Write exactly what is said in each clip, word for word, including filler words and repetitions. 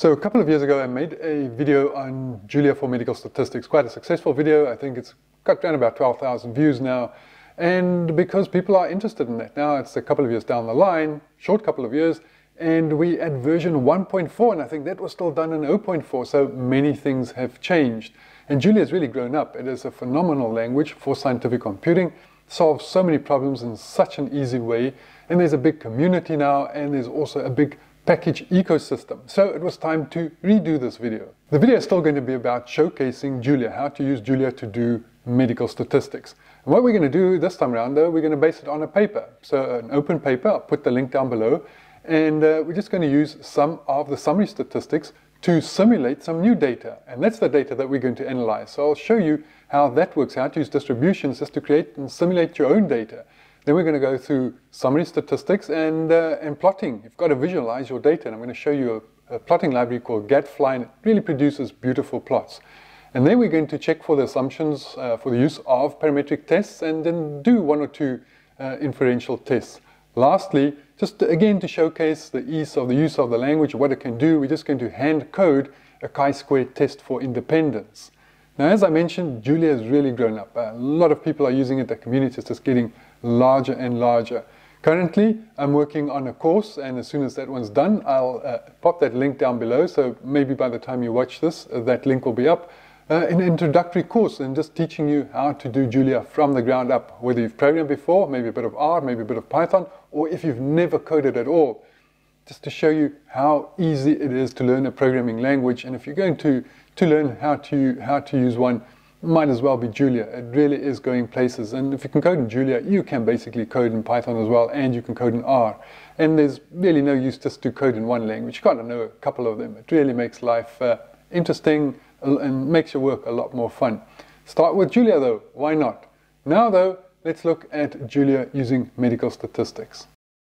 So a couple of years ago I made a video on Julia for medical statistics, quite a successful video. I think it's got around about twelve thousand views now, and because people are interested in that. Now it's a couple of years down the line, short couple of years, and we at version one point four, and I think that was still done in zero point four, so many things have changed. And Julia has really grown up. It is a phenomenal language for scientific computing, solves so many problems in such an easy way, and there's a big community now, and there's also a big package ecosystem. So it was time to redo this video. The video is still going to be about showcasing Julia, how to use Julia to do medical statistics. And what we're going to do this time around, though, we're going to base it on a paper. So an open paper, I'll put the link down below, and uh, we're just going to use some of the summary statistics to simulate some new data. And that's the data that we're going to analyze. So I'll show you how that works, how to use distributions just to create and simulate your own data. Then we're going to go through summary statistics and, uh, and plotting. You've got to visualize your data, and I'm going to show you a, a plotting library called Gadfly, and it really produces beautiful plots. And then we're going to check for the assumptions uh, for the use of parametric tests, and then do one or two uh, inferential tests. Lastly, just to, again to showcase the ease of the use of the language, what it can do, we're just going to hand code a chi-square test for independence. Now, as I mentioned, Julia has really grown up. A lot of people are using it. The community is just getting larger and larger. Currently, I'm working on a course, and as soon as that one's done, I'll uh, pop that link down below. So maybe by the time you watch this, uh, that link will be up. Uh, an introductory course, and just teaching you how to do Julia from the ground up. Whether you've programmed before, maybe a bit of R, maybe a bit of Python, or if you've never coded at all, just to show you how easy it is to learn a programming language. And if you're going to to learn how to how to use one, might as well be Julia. It really is going places. And if you can code in Julia, you can basically code in Python as well, and you can code in R. And there's really no use just to code in one language. You've got to know a couple of them. It really makes life uh, interesting and makes your work a lot more fun. Start with Julia though, why not? Now though, let's look at Julia using medical statistics.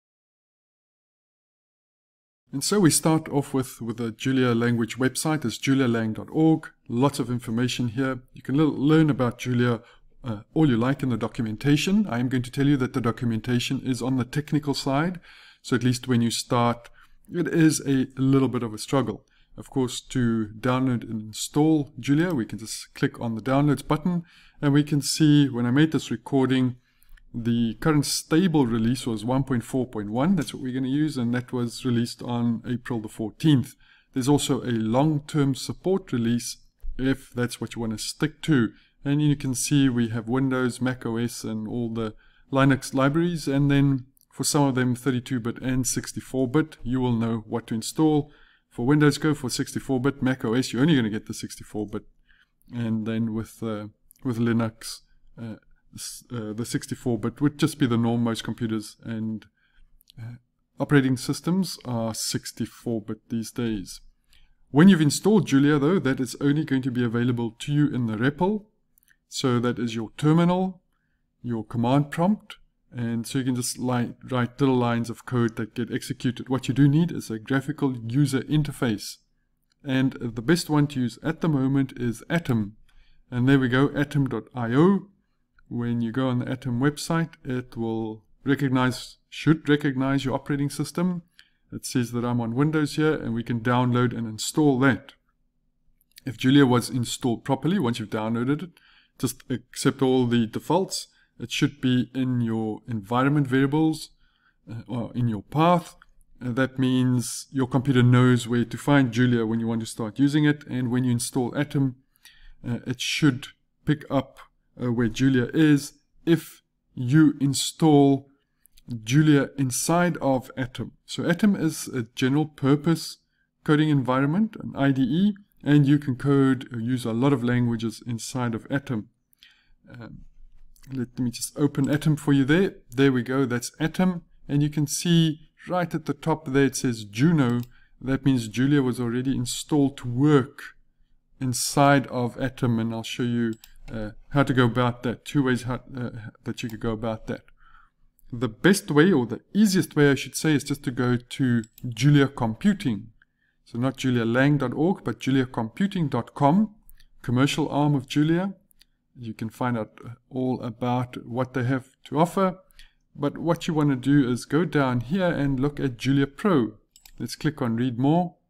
And so we start off with, with the Julia language website. It's julia lang dot org. Lots of information here. You can learn about Julia uh, all you like in the documentation. I am going to tell you that the documentation is on the technical side. So at least when you start, it is a little bit of a struggle. Of course, to download and install Julia, we can just click on the downloads button, and we can see when I made this recording, the current stable release was one point four point one. That's what we're going to use, and that was released on April the fourteenth. There's also a long-term support release if that's what you want to stick to. And you can see we have Windows, Mac O S, and all the Linux libraries, and then for some of them thirty-two bit and sixty-four bit. You will know what to install. For Windows, go for sixty-four bit. Mac O S, you're only going to get the sixty-four bit. And then with uh, with Linux, uh, uh, the sixty-four bit would just be the norm. Most computers and uh, operating systems are sixty-four bit these days. When you've installed Julia, though, that is only going to be available to you in the R E P L. So that is your terminal, your command prompt. And so you can just write little lines of code that get executed. What you do need is a graphical user interface. And the best one to use at the moment is Atom. And there we go, atom dot i o. When you go on the Atom website, it will recognize, should recognize your operating system. It says that I'm on Windows here, and we can download and install that. If Julia was installed properly, once you've downloaded it, just accept all the defaults. It should be in your environment variables uh, or in your path. Uh, that means your computer knows where to find Julia when you want to start using it. And when you install Atom, uh, it should pick up uh, where Julia is if you install Julia inside of Atom. So Atom is a general purpose coding environment, an I D E, and you can code or use a lot of languages inside of Atom. Um, Let me just open Atom for you there. There we go, that's Atom. And you can see right at the top there it says Juno. That means Julia was already installed to work inside of Atom. And I'll show you uh, how to go about that. Two ways how, uh, that you could go about that. The best way, or the easiest way I should say, is just to go to Julia Computing. So not julia lang dot org, but julia computing dot com, commercial arm of Julia. You can find out all about what they have to offer. But what you want to do is go down here and look at Julia Pro. Let's click on Read More.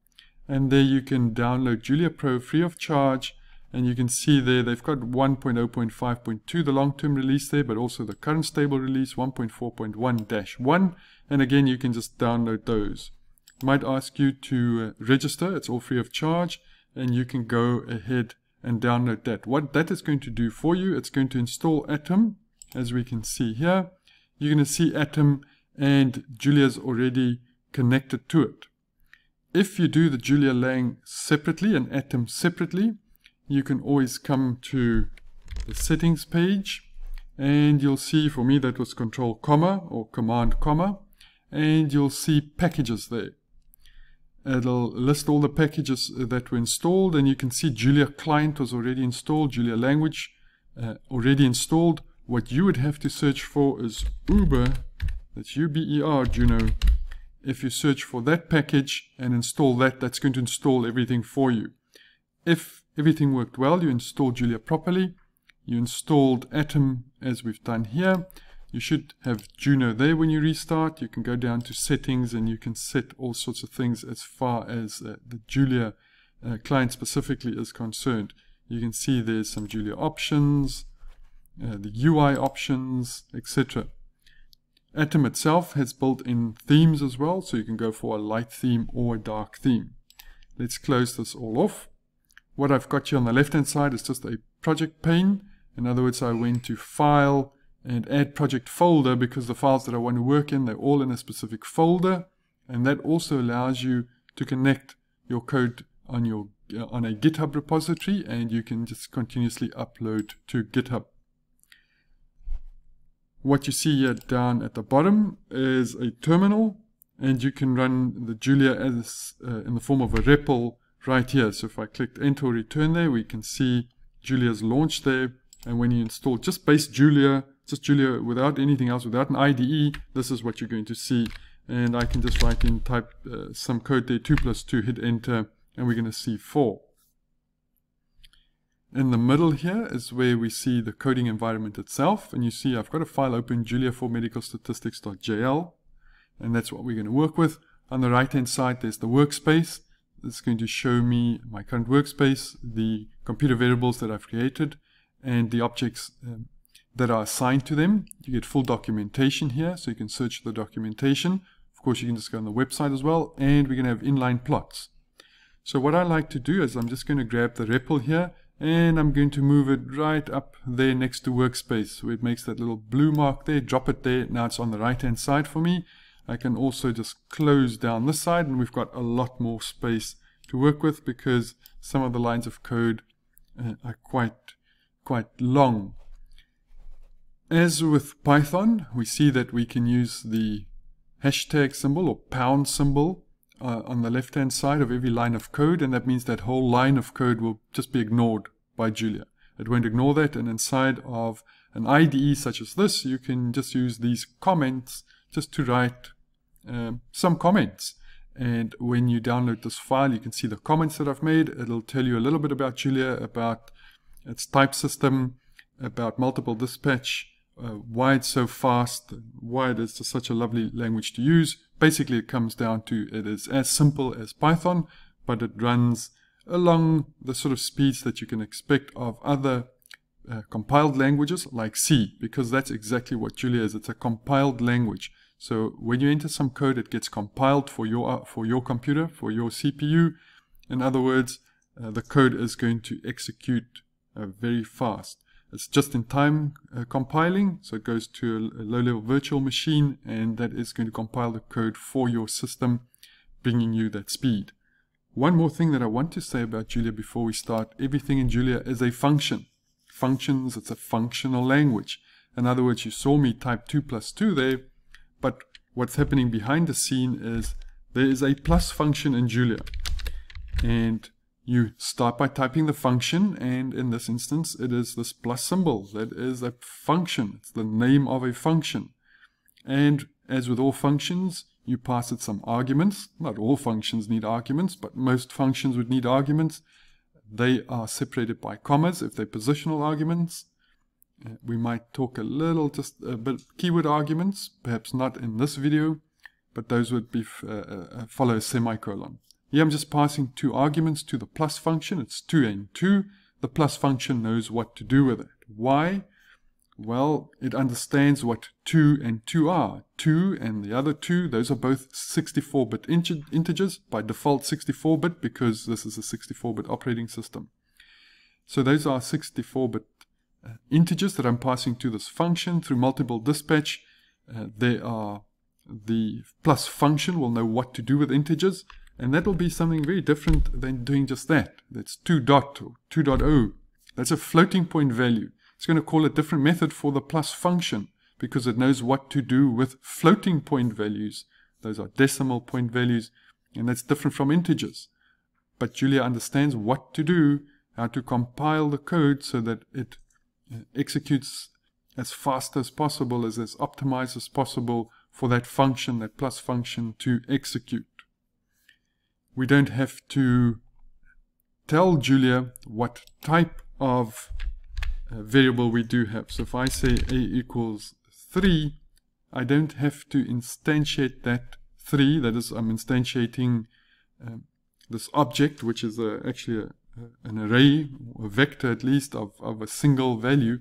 and there you can download Julia Pro free of charge. And you can see there they've got one point oh point five point two, the long-term release there, but also the current stable release one point four point one dash one. And again, you can just download those. It might ask you to uh, register. It's all free of charge, and you can go ahead and download that. What that is going to do for you, it's going to install Atom, as we can see here. You're going to see Atom, and Julia's already connected to it. If you do the Julia Lang separately and Atom separately, you can always come to the settings page, and you'll see, for me that was control comma or command comma, and you'll see packages there. It'll list all the packages that were installed, and you can see Julia Client was already installed, Julia Language uh, already installed. What you would have to search for is Uber, that's U B E R, Juno. If you search for that package and install that, that's going to install everything for you. If everything worked well, you installed Julia properly, you installed Atom as we've done here, you should have Juno there when you restart. You can go down to settings and you can set all sorts of things as far as uh, the Julia uh, client specifically is concerned. You can see there's some Julia options, uh, the U I options, et cetera. Atom itself has built-in themes as well, so you can go for a light theme or a dark theme. Let's close this all off. What I've got here on the left-hand side is just a project pane. In other words, I went to File and Add Project Folder, because the files that I want to work in, they're all in a specific folder, and that also allows you to connect your code on your uh, on a GitHub repository, and you can just continuously upload to GitHub. What you see here down at the bottom is a terminal, and you can run the Julia as uh, in the form of a R E P L right here. So if I clicked enter or return there, we can see Julia's launched there. And when you install just base Julia, just Julia without anything else, without an I D E, this is what you're going to see. And I can just write in, type uh, some code there, two plus two, hit enter, and we're going to see four. In the middle here is where we see the coding environment itself. And you see I've got a file open, julia for medical statistics dot J L. And that's what we're going to work with. On the right hand side, there's the workspace. It's going to show me my current workspace, the computer variables that I've created, and the objects um, that are assigned to them. You get full documentation here, so you can search the documentation. Of course, you can just go on the website as well, and we're going to have inline plots. So what I like to do is I'm just going to grab the R E P L here, and I'm going to move it right up there next to workspace, where it makes that little blue mark there, drop it there. Now it's on the right hand side for me. I can also just close down this side, and we've got a lot more space to work with, because some of the lines of code uh, are quite quite long. As with Python, we see that we can use the hashtag symbol or pound symbol uh, on the left hand side of every line of code, and that means that whole line of code will just be ignored by Julia. It won't ignore that, and inside of an I D E such as this, you can just use these comments just to write uh, some comments. And when you download this file, you can see the comments that I've made. It'll tell you a little bit about Julia, about its type system, about multiple dispatch, uh, why it's so fast, why it is such a lovely language to use. Basically, it comes down to it is as simple as Python, but it runs along the sort of speeds that you can expect of other uh, compiled languages like C, because that's exactly what Julia is. It's a compiled language. So when you enter some code, it gets compiled for your uh, for your computer, for your C P U. In other words, uh, the code is going to execute uh, very fast. It's just in time uh, compiling, so it goes to a, a low-level virtual machine, and that is going to compile the code for your system, bringing you that speed. One more thing that I want to say about Julia before we start: everything in Julia is a function. Functions, it's a functional language. In other words, you saw me type two plus two there, but what's happening behind the scene is there is a plus function in Julia. And you start by typing the function, and in this instance, it is this plus symbol. That is a function. It's the name of a function. And as with all functions, you pass it some arguments. Not all functions need arguments, but most functions would need arguments. They are separated by commas if they're positional arguments. Uh, we might talk a little, just a bit keyword arguments, perhaps not in this video, but those would be uh, uh, follow a semicolon. Here I'm just passing two arguments to the plus function. It's two and two. The plus function knows what to do with it. Why? Well, it understands what two and two are. two and the other two, those are both sixty-four bit integers, by default sixty-four bit, because this is a sixty-four bit operating system. So those are sixty-four bit uh, integers that I'm passing to this function through multiple dispatch. Uh, they are, the plus function will know what to do with integers, and that will be something very different than doing just that. That's two dot or two point oh. That's a floating point value. It's going to call a different method for the plus function because it knows what to do with floating point values. Those are decimal point values, and that's different from integers. But Julia understands what to do, how to compile the code so that it uh, executes as fast as possible, as, as optimized as possible for that function, that plus function, to execute. We don't have to tell Julia what type of uh, variable we do have. So if I say a equals three, I don't have to instantiate that three. That is, I'm instantiating um, this object, which is a, actually a, a, an array, a vector at least, of, of a single value.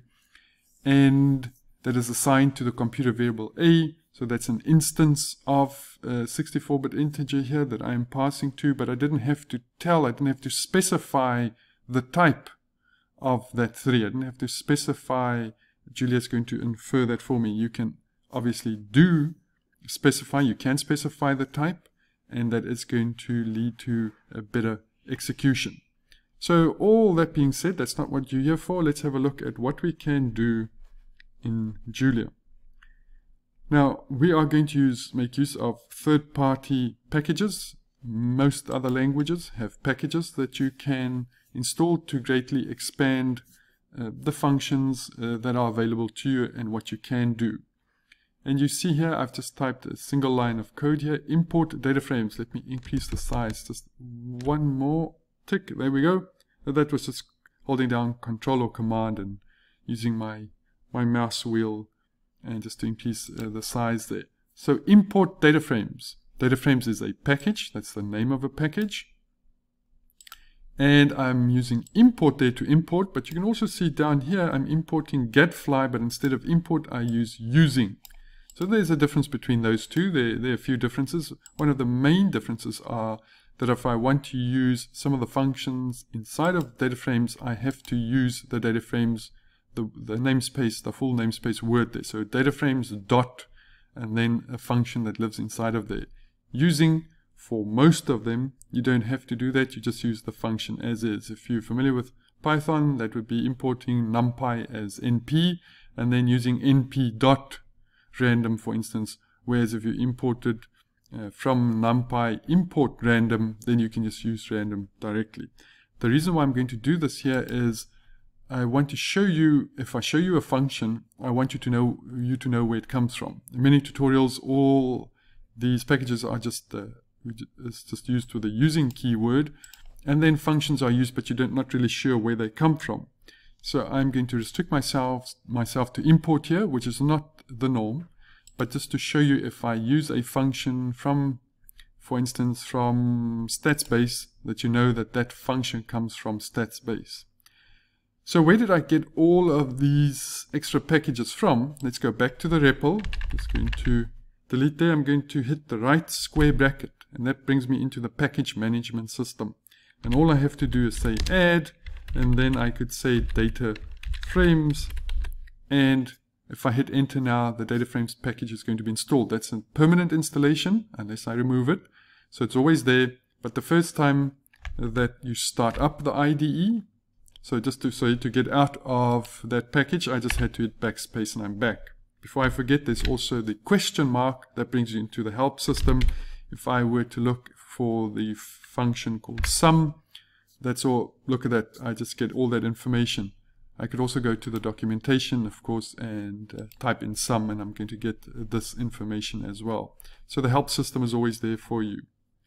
And that is assigned to the computer variable a. So that's an instance of a sixty-four bit integer here that I am passing to, but I didn't have to tell, I didn't have to specify the type of that three. I didn't have to specify. Julia's going to infer that for me. You can obviously do specify, you can specify the type, and that is going to lead to a better execution. So all that being said, that's not what you're here for. Let's have a look at what we can do in Julia. Now, we are going to use, make use of third-party packages. Most other languages have packages that you can install to greatly expand uh, the functions uh, that are available to you and what you can do. And you see here, I've just typed a single line of code here. Import data frames. Let me increase the size. Just one more tick. There we go. That was just holding down Control or Command and using my, my mouse wheel, and just to increase uh, the size there. So import data frames. Data frames is a package. That's the name of a package. And I'm using import there to import, but you can also see down here I'm importing getFly, but instead of import I use using. So there's a difference between those two. There, there are a few differences. One of the main differences are that if I want to use some of the functions inside of data frames, I have to use the data frames The, the namespace, the full namespace word there. So data frames dot and then a function that lives inside of there. Using, for most of them, you don't have to do that. You just use the function as is. If you're familiar with Python, that would be importing numpy as np and then using np dot random, for instance. Whereas if you imported uh, from numpy import random, then you can just use random directly. The reason why I'm going to do this here is I want to show you, if I show you a function, I want you to know you to know where it comes from. In many tutorials, all these packages are just uh, it's just used with the using keyword, and then functions are used, but you're not really sure where they come from. So I'm going to restrict myself myself to import here, which is not the norm, but just to show you if I use a function from, for instance, from statsbase, that you know that that function comes from statsbase. So where did I get all of these extra packages from? Let's go back to the R E P L. Just going to delete there. I'm going to hit the right square bracket, and that brings me into the package management system. And all I have to do is say add, and then I could say data frames. And if I hit enter now, the data frames package is going to be installed. That's a permanent installation unless I remove it. So it's always there. But the first time that you start up the I D E, So just to, so to get out of that package, I just had to hit backspace and I'm back. Before I forget, there's also the question mark that brings you into the help system. If I were to look for the function called sum, that's all. Look at that. I just get all that information. I could also go to the documentation, of course, and uh, type in sum, and I'm going to get uh, this information as well. So the help system is always there for you.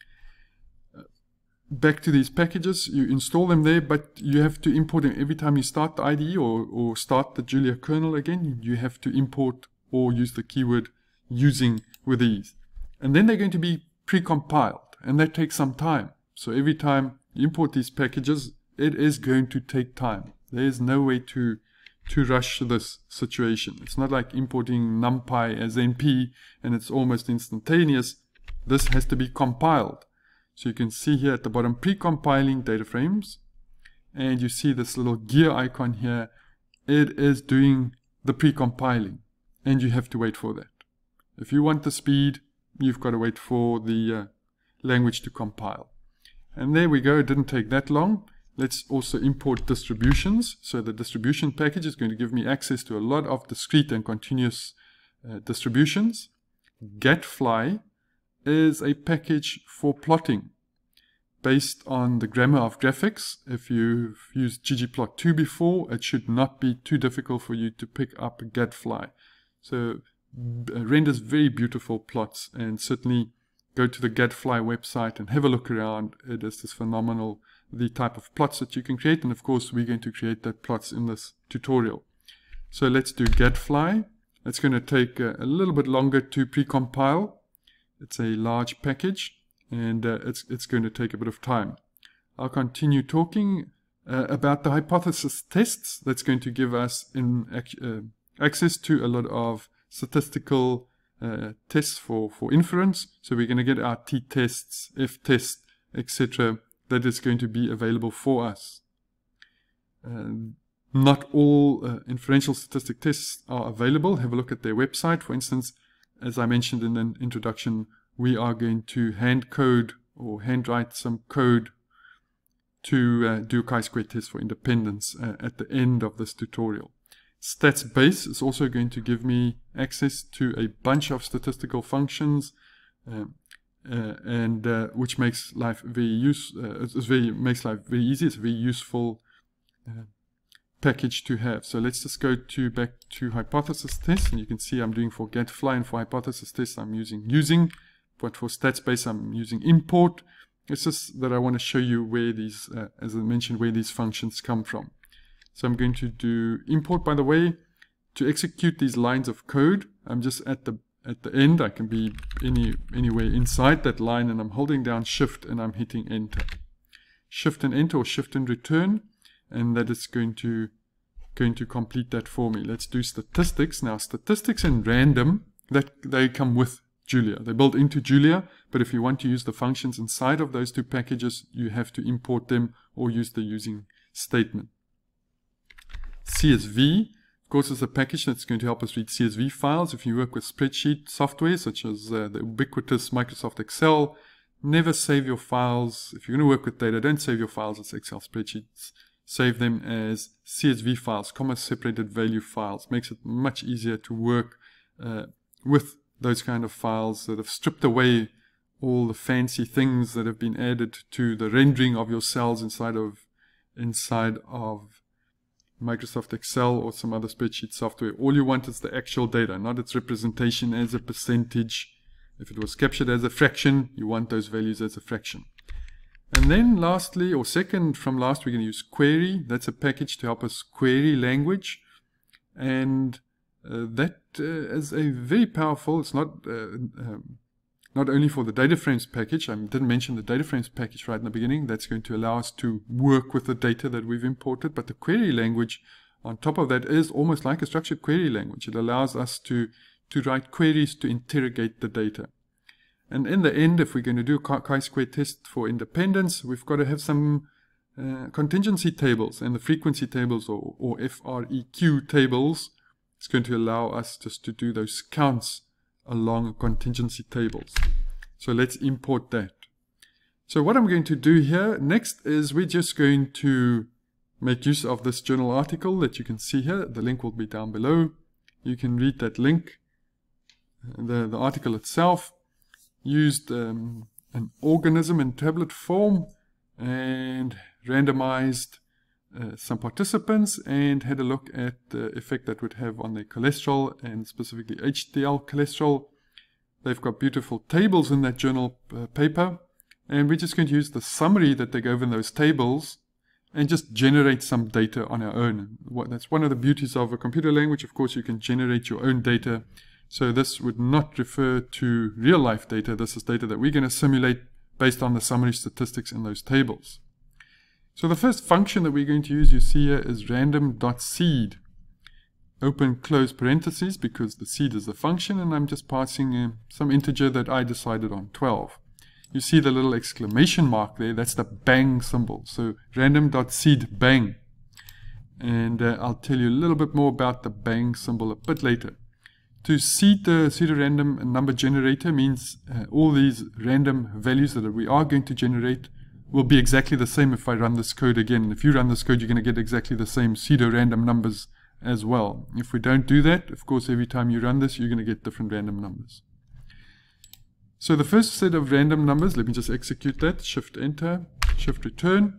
Back to these packages, you install them there, but you have to import them every time you start the I D E or, or start the Julia kernel again. You have to import or use the keyword using with these. And then they're going to be pre-compiled, and that takes some time. So every time you import these packages, it is going to take time. There is no way to to rush this situation. It's not like importing NumPy as N P and it's almost instantaneous. This has to be compiled. So you can see here at the bottom, pre-compiling data frames, and you see this little gear icon here. It is doing the pre-compiling, and you have to wait for that. If you want the speed, you've got to wait for the uh, language to compile. And there we go, it didn't take that long. Let's also import distributions. So the distribution package is going to give me access to a lot of discrete and continuous uh, distributions. GetFly is a package for plotting based on the grammar of graphics. If you've used ggplot two before, it should not be too difficult for you to pick up Getfly. So uh, renders very beautiful plots, and certainly go to the Getfly website and have a look around. It is just phenomenal, the type of plots that you can create, and of course we're going to create that plots in this tutorial. So let's do Getfly. It's going to take a, a little bit longer to pre-compile. It's a large package, and uh, it's, it's going to take a bit of time. I'll continue talking uh, about the hypothesis tests. That's going to give us in, uh, access to a lot of statistical uh, tests for, for inference. So we're going to get our t-tests, f-tests, et cetera. That is going to be available for us. Uh, not all uh, inferential statistic tests are available. Have a look at their website. For instance, as I mentioned in the introduction, we are going to hand code or handwrite some code to uh, do a chi-square test for independence uh, at the end of this tutorial. StatsBase is also going to give me access to a bunch of statistical functions, um, uh, and uh, which makes life very use. Uh, it's very makes life very easy. It's a very useful uh, package to have. So let's just go to back to hypothesis tests, and you can see I'm doing for Getfly, and for hypothesis tests I'm using using, but for StatsBase I'm using import. It's just that I want to show you where these, uh, as I mentioned, where these functions come from. So I'm going to do import. By the way, to execute these lines of code, I'm just at the at the end. I can be any anywhere inside that line, and I'm holding down Shift and I'm hitting Enter. Shift and Enter, or Shift and Return, and that is going to going to complete that for me. Let's do statistics now. Statistics and random, that they come with Julia. They built into Julia, but if you want to use the functions inside of those two packages, you have to import them or use the using statement. C S V, of course, is a package that's going to help us read C S V files. If you work with spreadsheet software, such as uh, the ubiquitous Microsoft Excel, never save your files. If you're going to work with data, don't save your files as Excel spreadsheets. Save them as C S V files, comma separated value files. Makes it much easier to work uh, with those kind of files that have stripped away all the fancy things that have been added to the rendering of your cells inside of inside of Microsoft Excel or some other spreadsheet software. All you want is the actual data, not its representation as a percentage. If it was captured as a fraction, you want those values as a fraction. And then lastly, or second from last, we're going to use query. That's a package to help us query language. And uh, that uh, is a very powerful, it's not uh, um, not only for the data frames package. I didn't mention the data frames package right in the beginning. That's going to allow us to work with the data that we've imported. But the query language on top of that is almost like a structured query language. It allows us to, to write queries to interrogate the data. And in the end, if we're going to do a chi-square test for independence, we've got to have some uh, contingency tables, and the frequency tables, or, or F R E Q tables. It's going to allow us just to do those counts along contingency tables. So let's import that. So what I'm going to do here next is we're just going to make use of this journal article that you can see here. The link will be down below. You can read that link. The, the article itself used um, an organism in tablet form and randomized uh, some participants and had a look at the effect that would have on their cholesterol, and specifically H D L cholesterol. They've got beautiful tables in that journal uh, paper, and we're just going to use the summary that they gave in those tables and just generate some data on our own. What, that's one of the beauties of a computer language. Of course, you can generate your own data. So this would not refer to real life data. This is data that we're going to simulate based on the summary statistics in those tables. So the first function that we're going to use, you see here, is random.seed. Open close parentheses, because the seed is the function, and I'm just passing uh, some integer that I decided on, twelve. You see the little exclamation mark there, that's the bang symbol. So random.seed bang. And uh, I'll tell you a little bit more about the bang symbol a bit later. To seed the pseudorandom number generator means uh, all these random values that we are going to generate will be exactly the same if I run this code again. If you run this code, you're going to get exactly the same pseudo-random numbers as well. If we don't do that, of course, every time you run this, you're going to get different random numbers. So the first set of random numbers, let me just execute that, shift enter, shift return.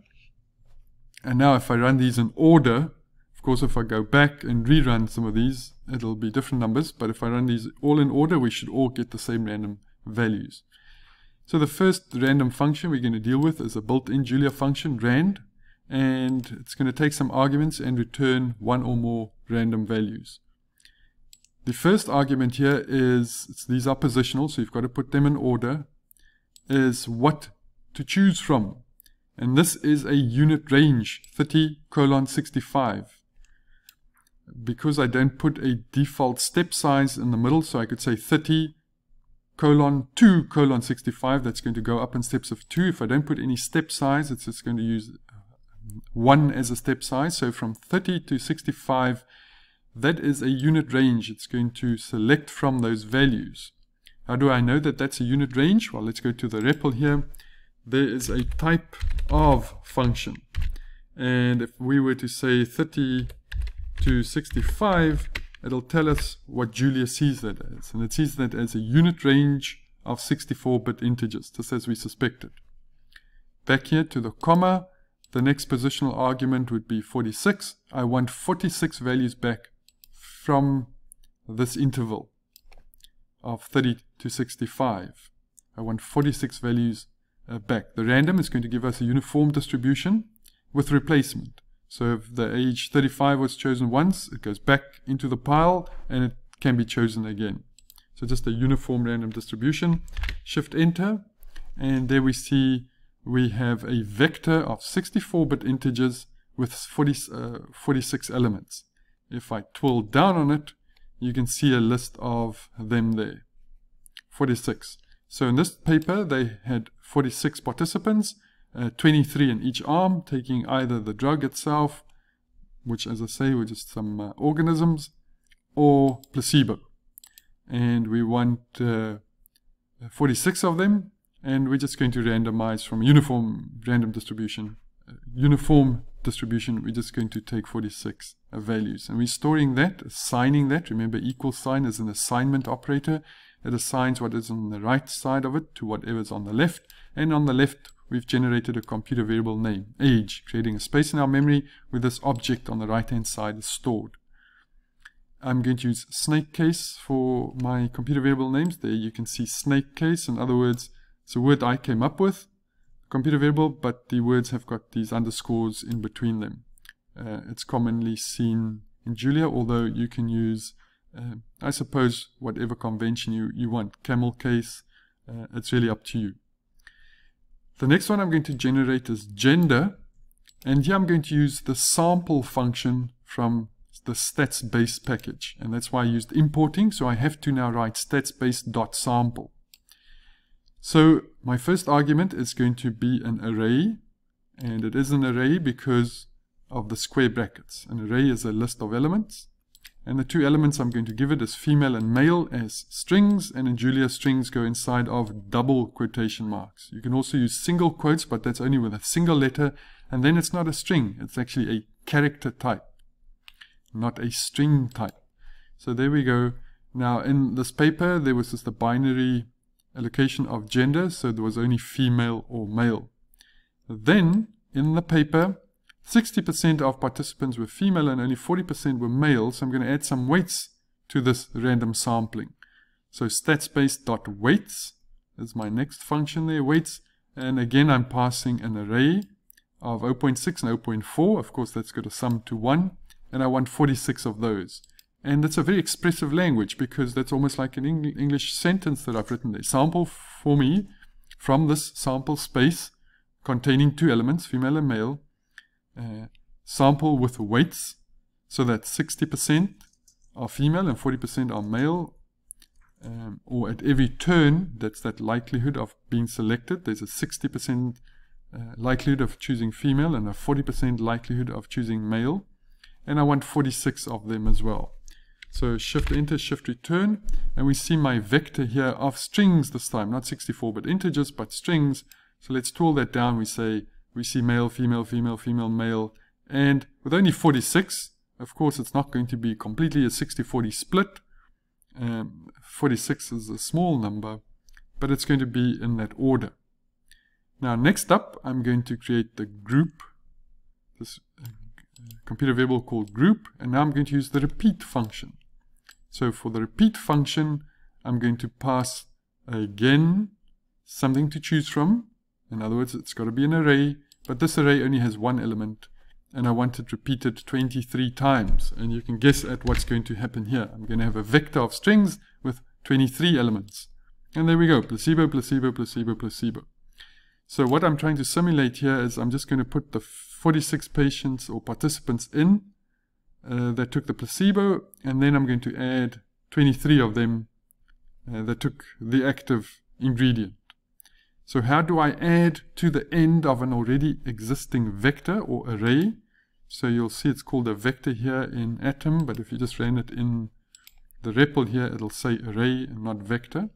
And now if I run these in order, of course if I go back and rerun some of these, it'll be different numbers, but if I run these all in order, we should all get the same random values. So the first random function we're going to deal with is a built-in Julia function, rand, and it's going to take some arguments and return one or more random values. The first argument here is, it's, these are positional, so you've got to put them in order, is what to choose from. And this is a unit range, thirty colon sixty-five. Because I don't put a default step size in the middle, so I could say thirty colon two colon sixty-five, that's going to go up in steps of two. If I don't put any step size, it's just going to use one as a step size. So from thirty to sixty-five, that is a unit range. It's going to select from those values. How do I know that that's a unit range? Well, let's go to the R E P L here. There is a type of function. And if we were to say thirty to sixty-five, it'll tell us what Julia sees that as. And it sees that as a unit range of sixty-four bit integers, just as we suspected. Back here to the comma, the next positional argument would be forty-six. I want forty-six values back from this interval of thirty to sixty-five. I want forty-six values uh, back. The random is going to give us a uniform distribution with replacement. So if the age thirty-five was chosen once, it goes back into the pile and it can be chosen again. So just a uniform random distribution. Shift enter, and there we see we have a vector of sixty-four bit integers with forty, uh, forty-six elements. If I twirl down on it, you can see a list of them there. forty-six. So in this paper, they had forty-six participants, uh, twenty-three in each arm, taking either the drug itself, which, as I say, were just some uh, organisms, or placebo. And we want uh, forty-six of them, and we're just going to randomize from uniform random distribution. Uh, uniform distribution, we're just going to take forty-six uh, values. And we're storing that, assigning that. Remember, equal sign is an assignment operator. It assigns what is on the right side of it to whatever is on the left. And on the left, we've generated a computer variable name, age, creating a space in our memory where this object on the right-hand side is stored. I'm going to use snake case for my computer variable names. There you can see snake case. In other words, it's a word I came up with, computer variable, but the words have got these underscores in between them. Uh, it's commonly seen in Julia, although you can use, uh, I suppose, whatever convention you, you want. Camel case, uh, it's really up to you. The next one I'm going to generate is gender, and here I'm going to use the sample function from the stats-base package, and that's why I used importing, so I have to now write stats-base.sample. So my first argument is going to be an array, and it is an array because of the square brackets. An array is a list of elements, and the two elements I'm going to give it is female and male as strings, and in Julia strings go inside of double quotation marks. You can also use single quotes, but that's only with a single letter, and then it's not a string, it's actually a character type, not a string type. So there we go. Now in this paper there was just a binary allocation of gender, so there was only female or male. Then in the paper sixty percent of participants were female and only forty percent were male, so I'm going to add some weights to this random sampling. So statsbase.weights is my next function there, weights, and again I'm passing an array of zero point six and zero point four. Of course that's got a sum to one, and I want forty-six of those. And that's a very expressive language because that's almost like an Eng English sentence that I've written there. Sample for me from this sample space containing two elements, female and male, uh, sample with weights, so that sixty percent are female and forty percent are male, um, or at every turn, that's that likelihood of being selected, there's a sixty percent uh, likelihood of choosing female and a forty percent likelihood of choosing male, and I want forty-six of them as well. So shift enter, shift return, and we see my vector here of strings this time, not sixty-four but integers, but strings. So let's tool that down. We say we see male, female, female, female, male, and with only forty-six, of course it's not going to be completely a sixty forty split. Um, forty-six is a small number, but it's going to be in that order. Now next up, I'm going to create the group, this uh, computer variable called group, and now I'm going to use the repeat function. So for the repeat function, I'm going to pass again something to choose from. In other words, it's got to be an array, but this array only has one element, and I want it repeated twenty-three times. And you can guess at what's going to happen here. I'm going to have a vector of strings with twenty-three elements. And there we go, placebo, placebo, placebo, placebo. So what I'm trying to simulate here is I'm just going to put the forty-six patients or participants in uh, that took the placebo, and then I'm going to add twenty-three of them uh, that took the active ingredient. So how do I add to the end of an already existing vector or array? So you'll see it's called a vector here in Atom, but if you just ran it in the R E P L here, it'll say array and not vector.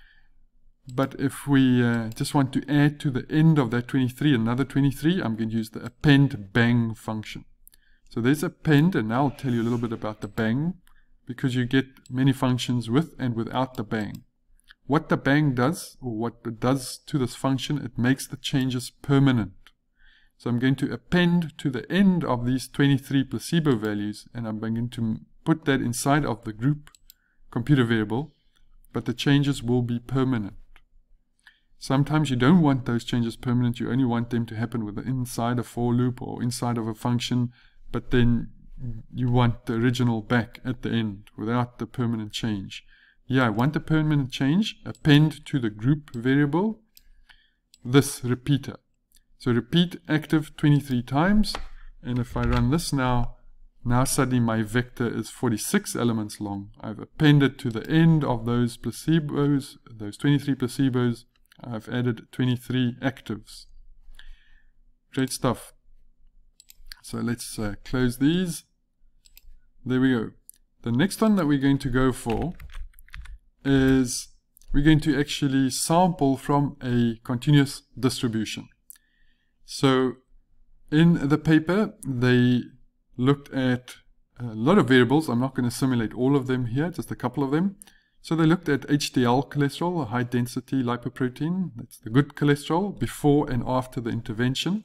But if we uh, just want to add to the end of that twenty-three another twenty-three, I'm going to use the append bang function. So there's append, and now I'll tell you a little bit about the bang, because you get many functions with and without the bang. What the bang does, or what it does to this function, it makes the changes permanent. So I'm going to append to the end of these twenty-three placebo values, and I'm going to put that inside of the group computer variable, but the changes will be permanent. Sometimes you don't want those changes permanent, you only want them to happen with the inside a for loop or inside of a function, but then you want the original back at the end without the permanent change. Yeah, I want the permanent change, append to the group variable this repeater. So repeat active twenty-three times, and if I run this now, now suddenly my vector is forty-six elements long. I've appended to the end of those placebos, those twenty-three placebos, I've added twenty-three actives. Great stuff. So let's uh, close these. There we go. The next one that we're going to go for is we're going to actually sample from a continuous distribution. So in the paper, they looked at a lot of variables. I'm not going to simulate all of them here, just a couple of them. So they looked at H D L cholesterol, a high density lipoprotein. That's the good cholesterol, before and after the intervention.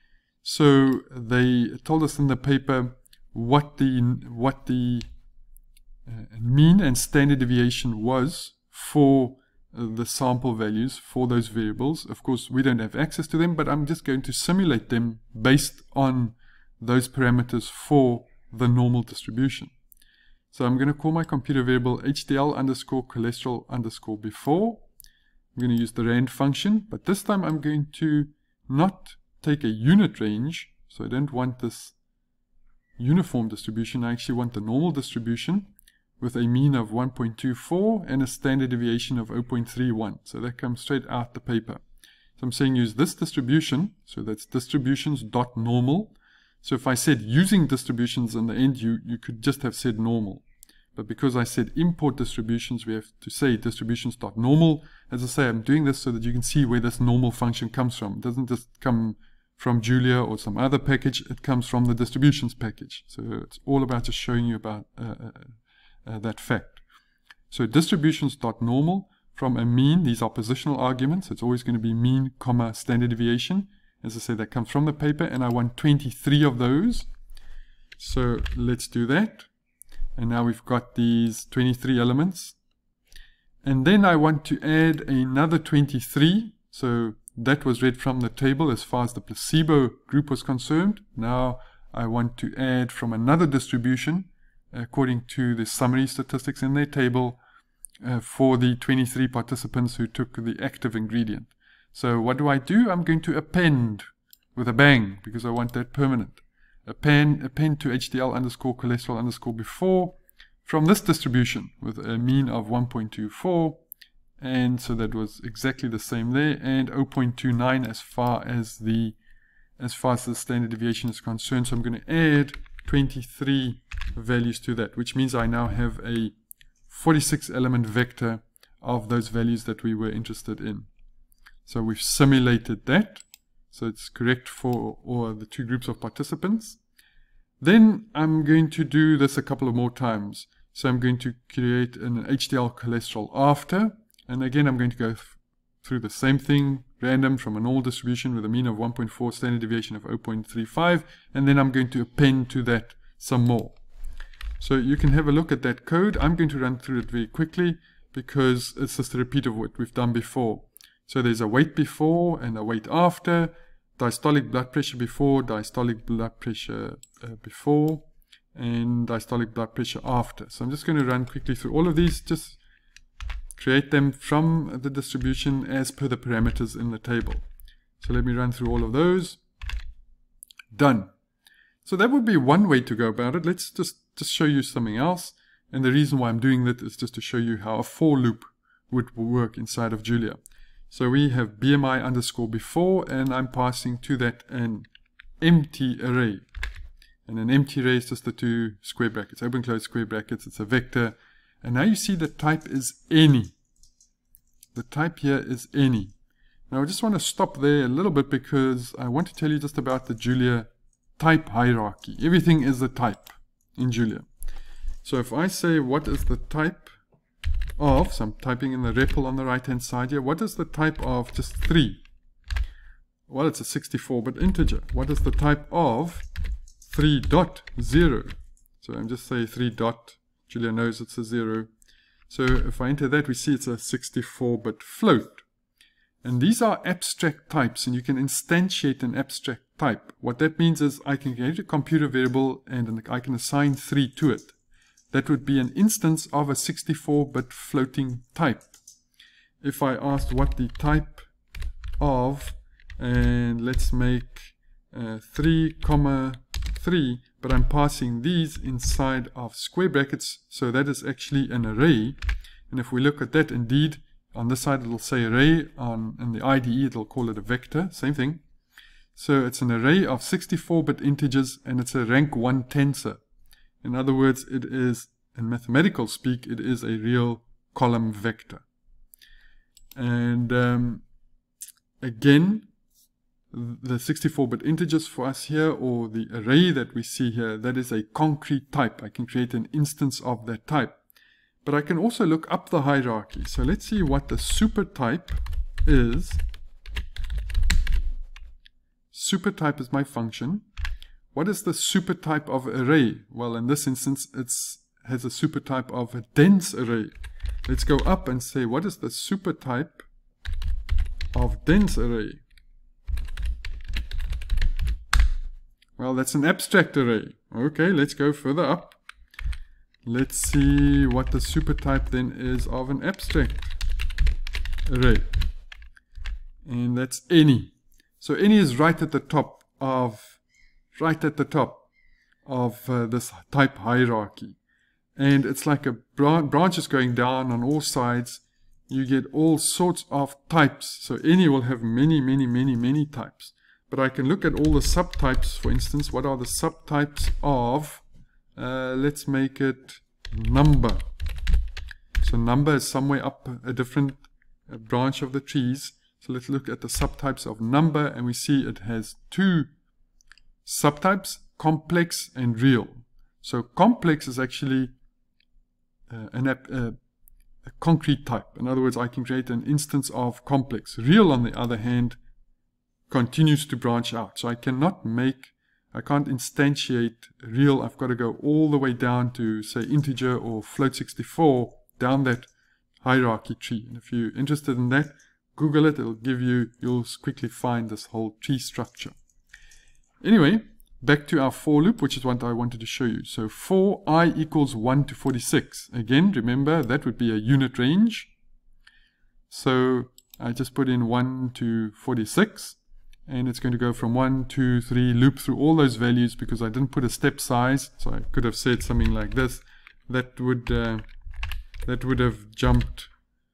So they told us in the paper what the, what the uh, mean and standard deviation was for uh, the sample values for those variables. Of course, we don't have access to them, but I'm just going to simulate them based on those parameters for the normal distribution. So I'm going to call my computer variable H D L underscore cholesterol underscore before. I'm going to use the rand function, but this time I'm going to not take a unit range. So I don't want this uniform distribution. I actually want the normal distribution with a mean of one point two four and a standard deviation of zero point three one. So that comes straight out the paper. So I'm saying use this distribution. So that's distributions.normal. So if I said using distributions in the end, you, you could just have said normal. But because I said import distributions, we have to say distributions.normal. As I say, I'm doing this so that you can see where this normal function comes from. It doesn't just come from Julia or some other package. It comes from the distributions package. So it's all about just showing you about uh, uh, uh, that fact. So distributions.normal from a mean. These are positional arguments. It's always going to be mean, comma, standard deviation. As I said, that comes from the paper, and I want twenty-three of those. So let's do that. And now we've got these twenty-three elements. And then I want to add another twenty-three. So that was read from the table as far as the placebo group was concerned. Now I want to add from another distribution, according to the summary statistics in their table, uh, for the twenty-three participants who took the active ingredient. So what do I do? I'm going to append with a bang, because I want that permanent. Append, append to H D L underscore cholesterol underscore before from this distribution with a mean of one point two four. And so that was exactly the same there, and zero point two nine as far as the as far as the standard deviation is concerned. So I'm going to add twenty-three values to that, which means I now have a forty-six element vector of those values that we were interested in. So we've simulated that, so it's correct for all the two groups of participants. Then I'm going to do this a couple of more times. So I'm going to create an H D L cholesterol after, and again I'm going to go th through the same thing, random from a normal distribution with a mean of one point four, standard deviation of zero point three five, and then I'm going to append to that some more. So you can have a look at that code. I'm going to run through it very quickly because it's just a repeat of what we've done before. So there's a weight before and a weight after, diastolic blood pressure before, diastolic blood pressure uh, before, and diastolic blood pressure after. So I'm just going to run quickly through all of these, just create them from the distribution as per the parameters in the table. So let me run through all of those. Done. So that would be one way to go about it. Let's just, just show you something else. And the reason why I'm doing that is just to show you how a for loop would work inside of Julia. So we have B M I underscore before, and I'm passing to that an empty array. And an empty array is just the two square brackets, open close square brackets. It's a vector. And now you see the type is any. The type here is any. Now I just want to stop there a little bit because I want to tell you just about the Julia type hierarchy. Everything is a type in Julia. So if I say what is the type of, so I'm typing in the R E P L on the right hand side here, what is the type of just three? Well, it's a sixty-four bit integer. What is the type of three dot zero? So I'm just say three dot. Julia knows it's a zero. So if I enter that, we see it's a sixty-four bit float. And these are abstract types, and you can instantiate an abstract type. What that means is I can create a computer variable and I can assign three to it. That would be an instance of a sixty-four bit floating type. If I asked what the type of, and let's make uh, three comma three, but I'm passing these inside of square brackets, so that is actually an array. And if we look at that, indeed, on this side it'll say array, on in the I D E it'll call it a vector, same thing. So it's an array of sixty-four bit integers, and it's a rank one tensor. In other words, it is, in mathematical speak, it is a real column vector. And um, again, the sixty-four bit integers for us here, or the array that we see here, that is a concrete type. I can create an instance of that type. But I can also look up the hierarchy. So let's see what the super type is. Super type is my function. What is the super type of array? Well, in this instance, it has a super type of a dense array. Let's go up and say, what is the super type of dense array? Well, that's an abstract array. Okay, let's go further up. Let's see what the supertype then is of an abstract array. And that's any. So any is right at the top of, right at the top of uh, this type hierarchy. And it's like a bran branches going down on all sides. You get all sorts of types. So any will have many, many, many, many types. But I can look at all the subtypes, for instance. What are the subtypes of, uh, let's make it number. So number is somewhere up a different uh, branch of the trees. So let's look at the subtypes of number, and we see it has two subtypes, complex and real. So complex is actually uh, an, uh, a concrete type. In other words, I can create an instance of complex. Real, on the other hand, continues to branch out. So I cannot make, I can't instantiate real. I've got to go all the way down to, say, integer or float sixty-four, down that hierarchy tree. And if you're interested in that, Google it. It'll give you, you'll quickly find this whole tree structure. Anyway, back to our for loop, which is what I wanted to show you. So for I equals one to forty-six. Again, remember, that would be a unit range. So I just put in one to forty-six, and it's going to go from one, two, three, loop through all those values because I didn't put a step size. So I could have said something like this. That would uh, that would have jumped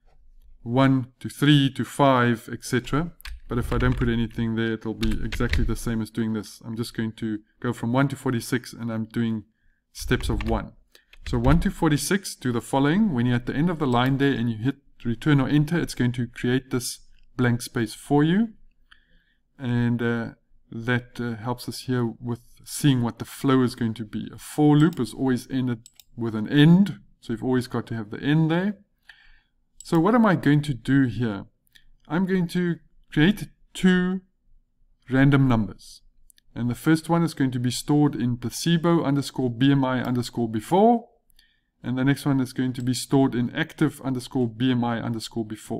one to three to five, et cetera. But if I don't put anything there, it'll be exactly the same as doing this. I'm just going to go from one to forty-six, and I'm doing steps of one. So one to forty-six, do the following. When you're at the end of the line there and you hit return or enter, it's going to create this blank space for you. And uh, that uh, helps us here with seeing what the flow is going to be. A for loop is always ended with an end. So you've always got to have the end there. So what am I going to do here? I'm going to create two random numbers. And the first one is going to be stored in placebo underscore B M I underscore before. And the next one is going to be stored in active underscore B M I underscore before.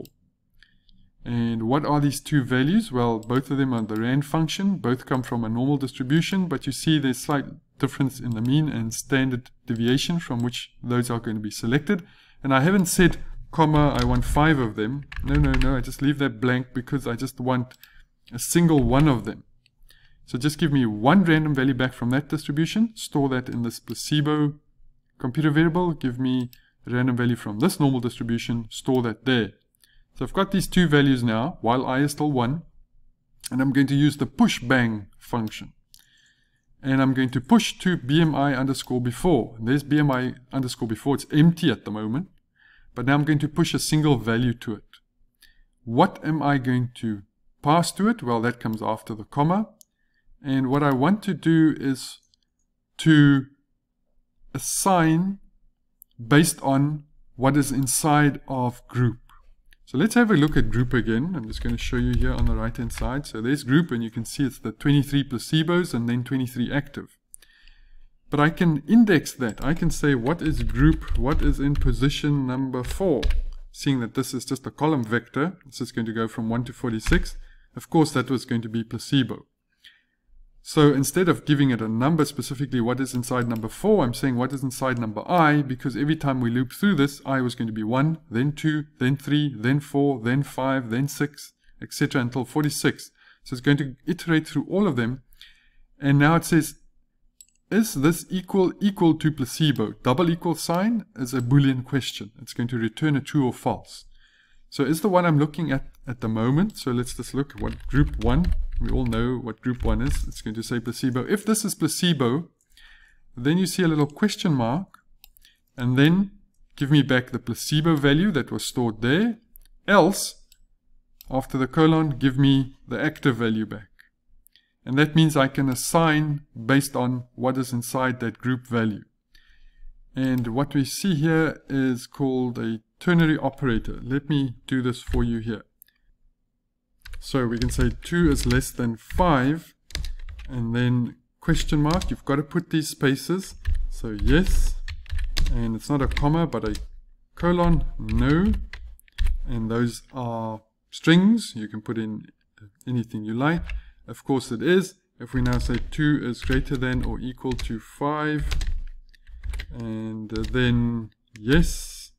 And what are these two values? Well, both of them are the RAND function. Both come from a normal distribution, but you see there's slight difference in the mean and standard deviation from which those are going to be selected. And I haven't said, comma, I want five of them. No, no, no, I just leave that blank because I just want a single one of them. So just give me one random value back from that distribution, store that in this placebo computer variable, give me a random value from this normal distribution, store that there. So I've got these two values now, while I is still one, and I'm going to use the push bang function. And I'm going to push to B M I underscore before. And there's B M I underscore before, it's empty at the moment, but now I'm going to push a single value to it. What am I going to pass to it? Well, that comes after the comma. And what I want to do is to assign based on what is inside of group. So let's have a look at group again. I'm just going to show you here on the right hand side. So there's group, and you can see it's the twenty-three placebos and then twenty-three active. But I can index that. I can say what is group, what is in position number four. Seeing that this is just a column vector, this is going to go from one to forty-six. Of course, that was going to be placebo. So instead of giving it a number specifically what is inside number four, I'm saying what is inside number I, because every time we loop through this, I was going to be one, then two, then three, then four, then five, then six, et cetera until forty-six. So it's going to iterate through all of them. And now it says, is this equal equal to placebo? Double equal sign is a Boolean question. It's going to return a true or false. So is the one I'm looking at at the moment. So let's just look at what group one. We all know what group one is. It's going to say placebo. If this is placebo, then you see a little question mark, and then give me back the placebo value that was stored there. Else, after the colon, give me the active value back. And that means I can assign based on what is inside that group value. And what we see here is called a ternary operator. Let me do this for you here. So we can say two is less than five, and then question mark. You've got to put these spaces. So yes, and it's not a comma but a colon, no, and those are strings. You can put in anything you like. Of course it is. If we now say two is greater than or equal to five, and then yes,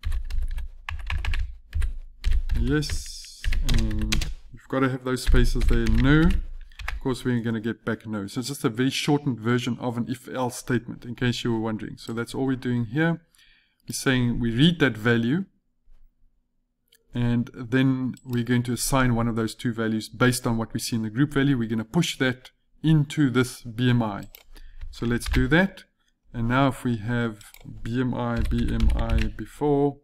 yes, and you've got to have those spaces there, no. Of course, we're going to get back no. So it's just a very shortened version of an if-else statement, in case you were wondering. So that's all we're doing here. We're saying we read that value, and then we're going to assign one of those two values based on what we see in the group value. We're going to push that into this B M I. So let's do that. And now if we have B M I, B M I before,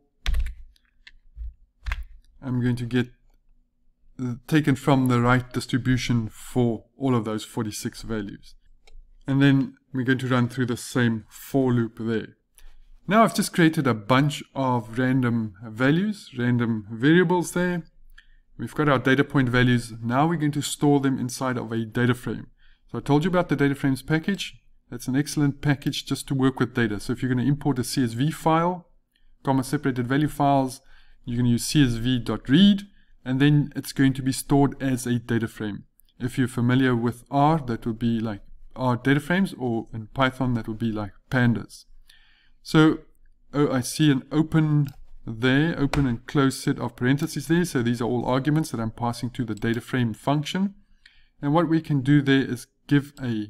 I'm going to get taken from the right distribution for all of those forty-six values. And then we're going to run through the same for loop there. Now I've just created a bunch of random values, random variables there. We've got our data point values. Now we're going to store them inside of a data frame. So I told you about the data frames package. That's an excellent package just to work with data. So if you're going to import a C S V file, comma separated value files, you're going to use C S V.read, and then it's going to be stored as a data frame. If you're familiar with R, that would be like R data frames, or in Python, that would be like pandas. So, oh, I see an open there, open and close set of parentheses there. So these are all arguments that I'm passing to the data frame function. And what we can do there is give a,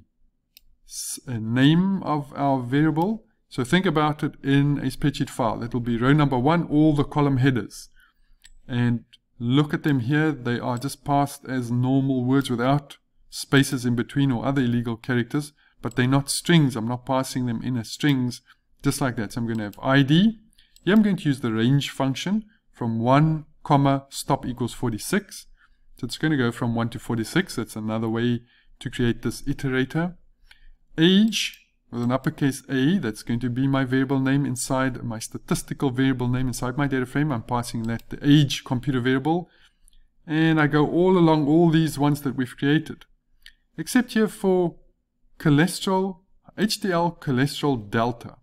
a name of our variable. So think about it in a spreadsheet file. That will be row number one, all the column headers. And look at them here. They are just passed as normal words without spaces in between or other illegal characters, but they're not strings. I'm not passing them in as strings, just like that. So I'm going to have I D. Here I'm going to use the range function from one comma stop equals forty-six. So it's going to go from one to forty-six. That's another way to create this iterator. Age with an uppercase A, that's going to be my variable name inside my statistical variable name inside my data frame. I'm passing that the age computer variable. And I go all along all these ones that we've created. Except here for cholesterol, H D L cholesterol delta.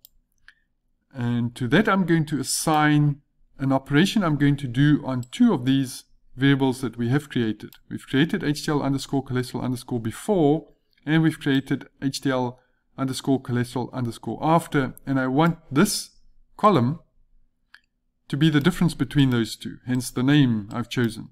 And to that I'm going to assign an operation I'm going to do on two of these variables that we have created. We've created H D L underscore cholesterol underscore before, and we've created H D L underscore cholesterol underscore after, and I want this column to be the difference between those two, hence the name I've chosen.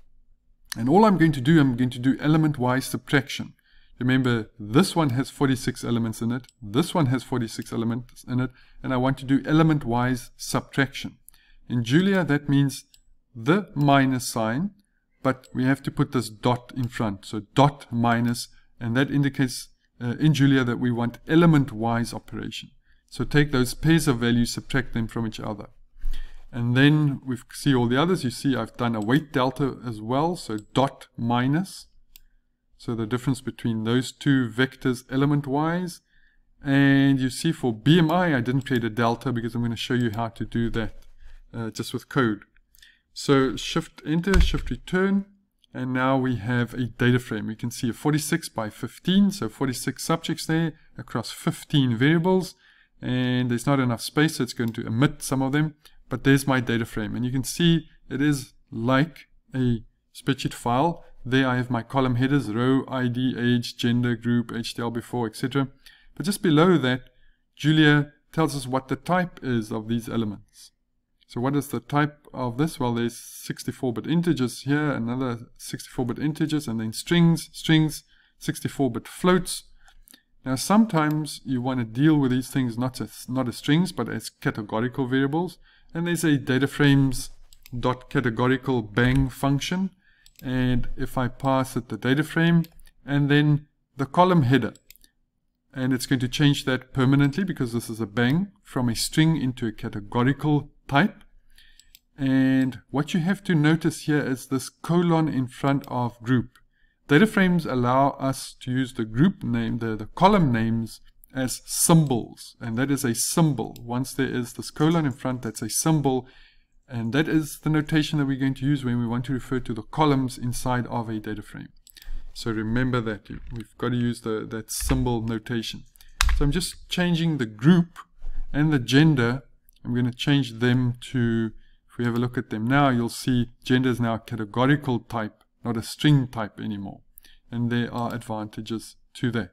And all I'm going to do, I'm going to do element-wise subtraction. Remember, this one has forty-six elements in it, this one has forty-six elements in it, and I want to do element-wise subtraction. In Julia, that means the minus sign, but we have to put this dot in front. So dot minus, and that indicates uh, in Julia that we want element-wise operation. So take those pairs of values, subtract them from each other. And then we see all the others. You see I've done a weight delta as well, so dot minus. So the difference between those two vectors element-wise. And you see for B M I, I didn't create a delta because I'm going to show you how to do that uh, just with code. So shift enter, shift return, and now we have a data frame. You can see a forty-six by fifteen, so forty-six subjects there across fifteen variables. And there's not enough space, so it's going to omit some of them. But there's my data frame, and you can see it is like a spreadsheet file. There I have my column headers, row, I D, age, gender, group, H D L before, et cetera. But just below that, Julia tells us what the type is of these elements. So what is the type of this? Well, there's sixty-four bit integers here, another sixty-four bit integers, and then strings, strings, sixty-four bit floats. Now sometimes you want to deal with these things not as, not as strings, but as categorical variables. And there's a data frames dot categorical bang function. And if I pass it the data frame and then the column header, and it's going to change that permanently because this is a bang from a string into a categorical type. And what you have to notice here is this colon in front of group. Data frames allow us to use the group name, the, the column names as symbols, and that is a symbol. Once there is this colon in front, that's a symbol, and that is the notation that we're going to use when we want to refer to the columns inside of a data frame. So remember that we've got to use the that symbol notation. So I'm just changing the group and the gender. I'm going to change them to, if we have a look at them now, you'll see gender is now a categorical type, not a string type anymore, and there are advantages to that.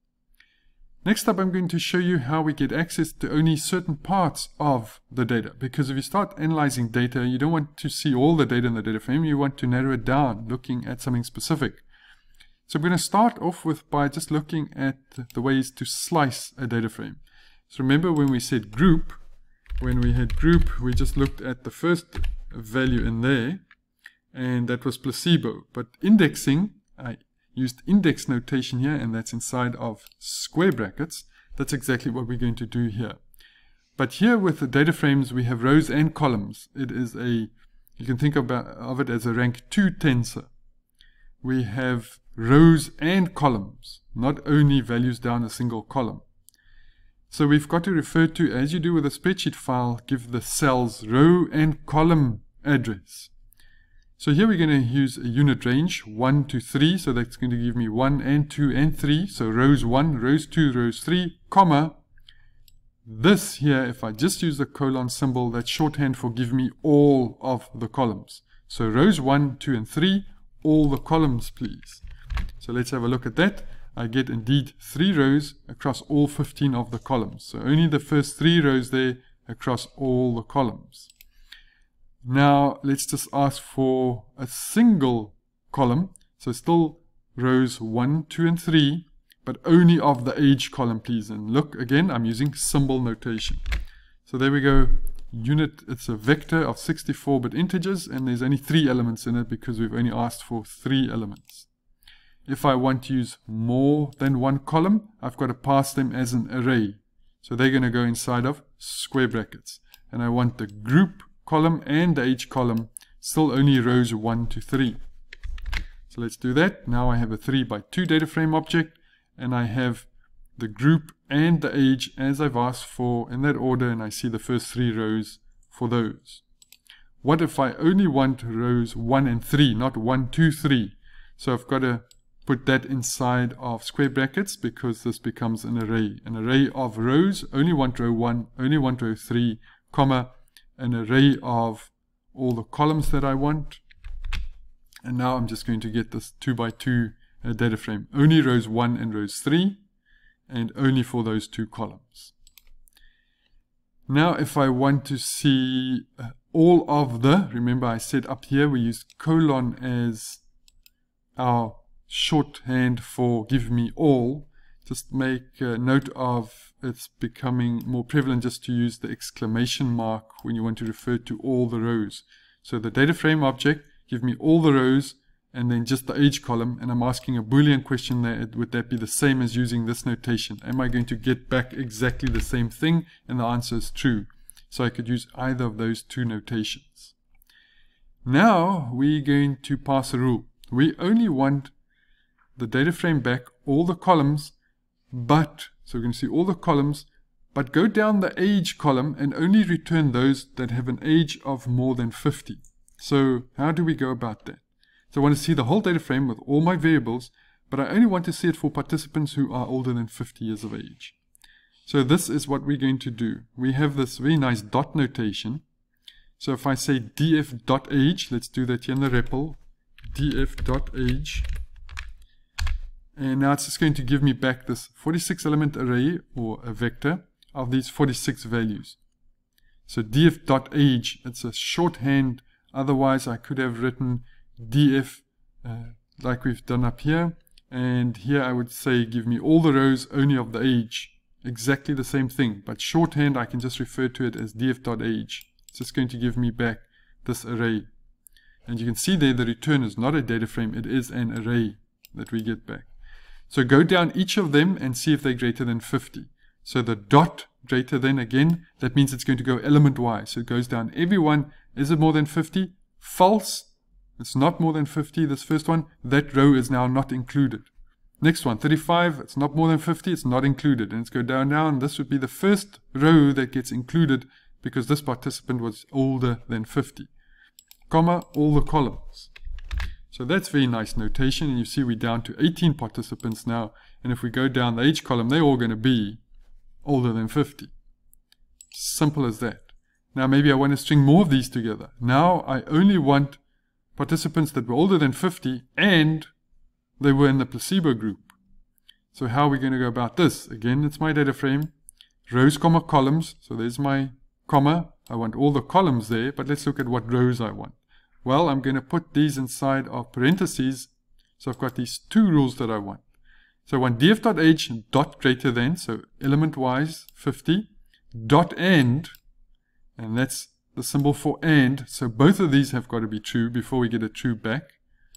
Next up, I'm going to show you how we get access to only certain parts of the data. Because if you start analyzing data, you don't want to see all the data in the data frame. You want to narrow it down, looking at something specific. So I'm going to start off with by just looking at the ways to slice a data frame. So remember when we said group, when we had group, we just looked at the first value in there, and that was placebo. But indexing, I used index notation here, and that's inside of square brackets. That's exactly what we're going to do here. But here with the data frames, we have rows and columns. It is a, you can think about of it as a rank two tensor. We have rows and columns, not only values down a single column. So we've got to refer to, as you do with a spreadsheet file, give the cells row and column address. So here we're going to use a unit range, one to three, so that's going to give me one and two and three, so rows one, rows two, rows three, comma, this here, if I just use the colon symbol, that's shorthand for give me all of the columns. So rows one, two, and three, all the columns, please. So let's have a look at that. I get indeed three rows across all fifteen of the columns. So only the first three rows there across all the columns. Now let's just ask for a single column. So still rows one, two, and three, but only of the age column, please. And look, again, I'm using symbol notation. So there we go. Unit, it's a vector of sixty-four bit integers, and there's only three elements in it because we've only asked for three elements. If I want to use more than one column, I've got to pass them as an array. So they're going to go inside of square brackets. And I want the group column and the age column still only rows one to three. So let's do that. Now I have a three by two data frame object, and I have the group and the age as I've asked for in that order, and I see the first three rows for those. What if I only want rows one and three, not one, two, three? So I've got to put that inside of square brackets because this becomes an array. An array of rows, only want row one, only want row three, comma, an array of all the columns that I want. And now I'm just going to get this two by two uh, data frame. Only rows one and rows three, and only for those two columns. Now if I want to see uh, all of the, remember I said up here we used colon as our shorthand for give me all. Just make a note of it's becoming more prevalent just to use the exclamation mark when you want to refer to all the rows. So the data frame object, give me all the rows, and then just the age column, and I'm asking a Boolean question there. Would that be the same as using this notation? Am I going to get back exactly the same thing? And the answer is true. So I could use either of those two notations. Now we're going to pass a rule. We only want the data frame back, all the columns, but, so we're going to see all the columns, but go down the age column and only return those that have an age of more than fifty. So how do we go about that? So I want to see the whole data frame with all my variables, but I only want to see it for participants who are older than fifty years of age. So this is what we're going to do. We have this very nice dot notation. So if I say df.age, let's do that here in the R E P L, df.age, and now it's just going to give me back this forty-six element array or a vector of these forty-six values. So df.age, it's a shorthand. Otherwise I could have written df uh, like we've done up here, and here I would say give me all the rows only of the age. Exactly the same thing, but shorthand I can just refer to it as df.age. It's just going to give me back this array. And you can see there the return is not a data frame, it is an array that we get back. So go down each of them and see if they're greater than fifty. So the dot greater than, again, that means it's going to go element wise. So it goes down every one. Is it more than fifty? False. It's not more than fifty, this first one. That row is now not included. Next one, thirty-five. It's not more than fifty. It's not included. And let's go down now. And this would be the first row that gets included because this participant was older than fifty. Comma, all the columns. So that's very nice notation, and you see we're down to eighteen participants now, and if we go down the age column, they're all going to be older than fifty. Simple as that. Now maybe I want to string more of these together. Now I only want participants that were older than fifty and they were in the placebo group. So how are we going to go about this? Again, it's my data frame, rows, comma, columns. So there's my comma. I want all the columns there, but let's look at what rows I want. Well, I'm going to put these inside of parentheses. So I've got these two rules that I want. So I want df.age dot greater than, so element wise fifty, dot and, and that's the symbol for and. So both of these have got to be true before we get a true back.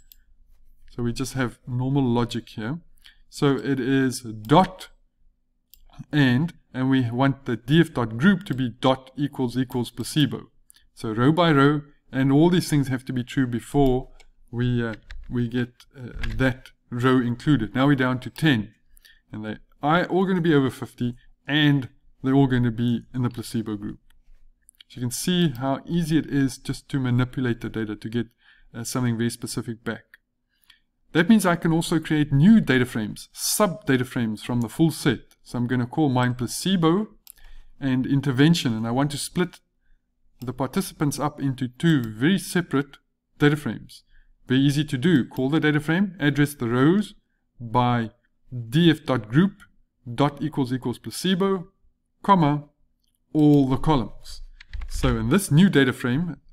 So we just have normal logic here. So it is dot and, and we want the df.group to be dot equals equals placebo. So row by row, and all these things have to be true before we uh, we get uh, that row included. Now we're down to ten, and they are all going to be over fifty, and they're all going to be in the placebo group. So you can see how easy it is just to manipulate the data to get uh, something very specific back. That means I can also create new data frames, sub data frames from the full set. So I'm going to call mine placebo and intervention, and I want to split the participants up into two very separate data frames. Very easy to do. Call the data frame, address the rows by df.group dot equals equals placebo, comma, all the columns. So in this new data frame,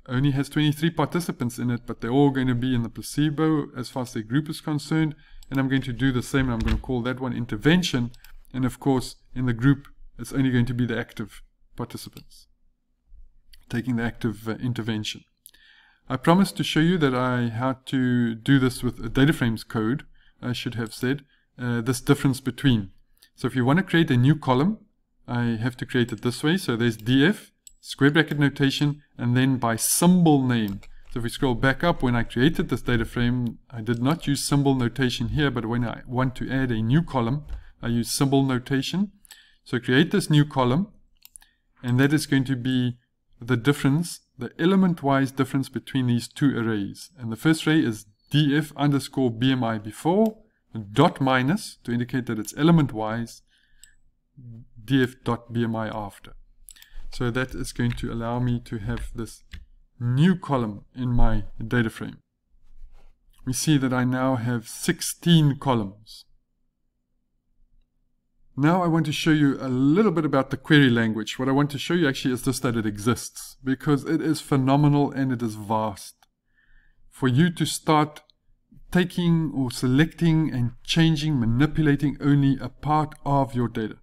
only has twenty-three participants in it, but they're all going to be in the placebo as far as the group is concerned. And I'm going to do the same. I'm going to call that one intervention. And of course, in the group, it's only going to be the active participants taking the active uh, intervention. I promised to show you that I had to do this with a data frames code, I should have said, uh, this difference between. So if you want to create a new column, I have to create it this way. So there's D F, square bracket notation, and then by symbol name. So if we scroll back up, when I created this data frame, I did not use symbol notation here, but when I want to add a new column, I use symbol notation. So create this new column, and that is going to be the difference, the element-wise difference between these two arrays. And the first array is D F underscore B M I before, dot minus to indicate that it's element-wise, D F dot B M I after. So that is going to allow me to have this new column in my data frame. We see that I now have sixteen columns. Now I want to show you a little bit about the query language. What I want to show you actually is just that it exists, because it is phenomenal and it is vast. For you to start taking or selecting and changing, manipulating only a part of your data.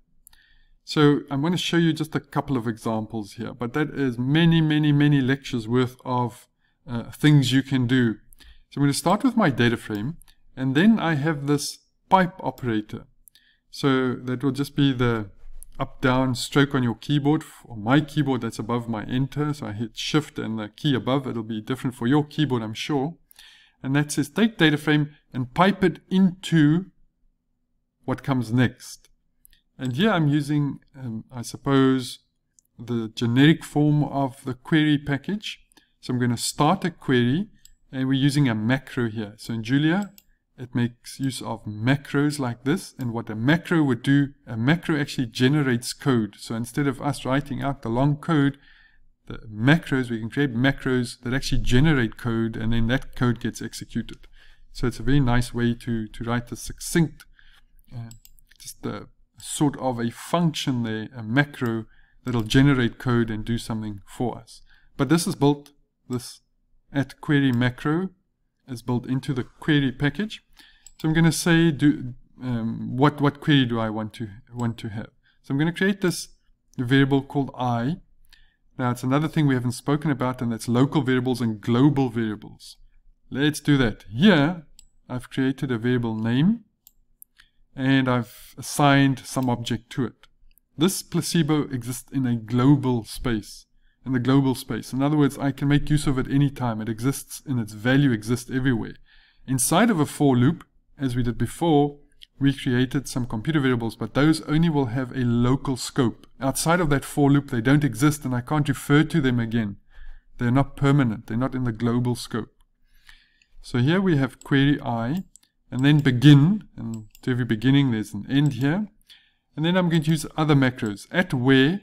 So I'm going to show you just a couple of examples here, but that is many, many, many lectures worth of uh, things you can do. So I'm going to start with my data frame, and then I have this pipe operator. So that will just be the up-down stroke on your keyboard. For my keyboard, that's above my enter. So I hit shift and the key above. It'll be different for your keyboard, I'm sure. And that says take data frame and pipe it into what comes next. And here I'm using, um, I suppose, the generic form of the query package. So I'm going to start a query, and we're using a macro here. So in Julia, it makes use of macros like this. And what a macro would do, a macro actually generates code. So instead of us writing out the long code, the macros, we can create macros that actually generate code, and then that code gets executed. So it's a very nice way to, to write a succinct, uh, just a sort of a function there, a macro that'll generate code and do something for us. But this is built, this at query macro is built into the query package. So I'm going to say, do um, what what query do I want to want to have? So I'm going to create this variable called I. Now it's another thing we haven't spoken about, and that's local variables and global variables. Let's do that. Here I've created a variable name, and I've assigned some object to it. This placebo exists in a global space. In the global space. In other words, I can make use of it anytime. It exists, and its value exists everywhere. Inside of a for loop, as we did before, we created some computer variables, but those only will have a local scope. Outside of that for loop, they don't exist, and I can't refer to them again. They're not permanent. They're not in the global scope. So here we have query I, and then begin, and to every beginning there's an end here. And then I'm going to use other macros. At where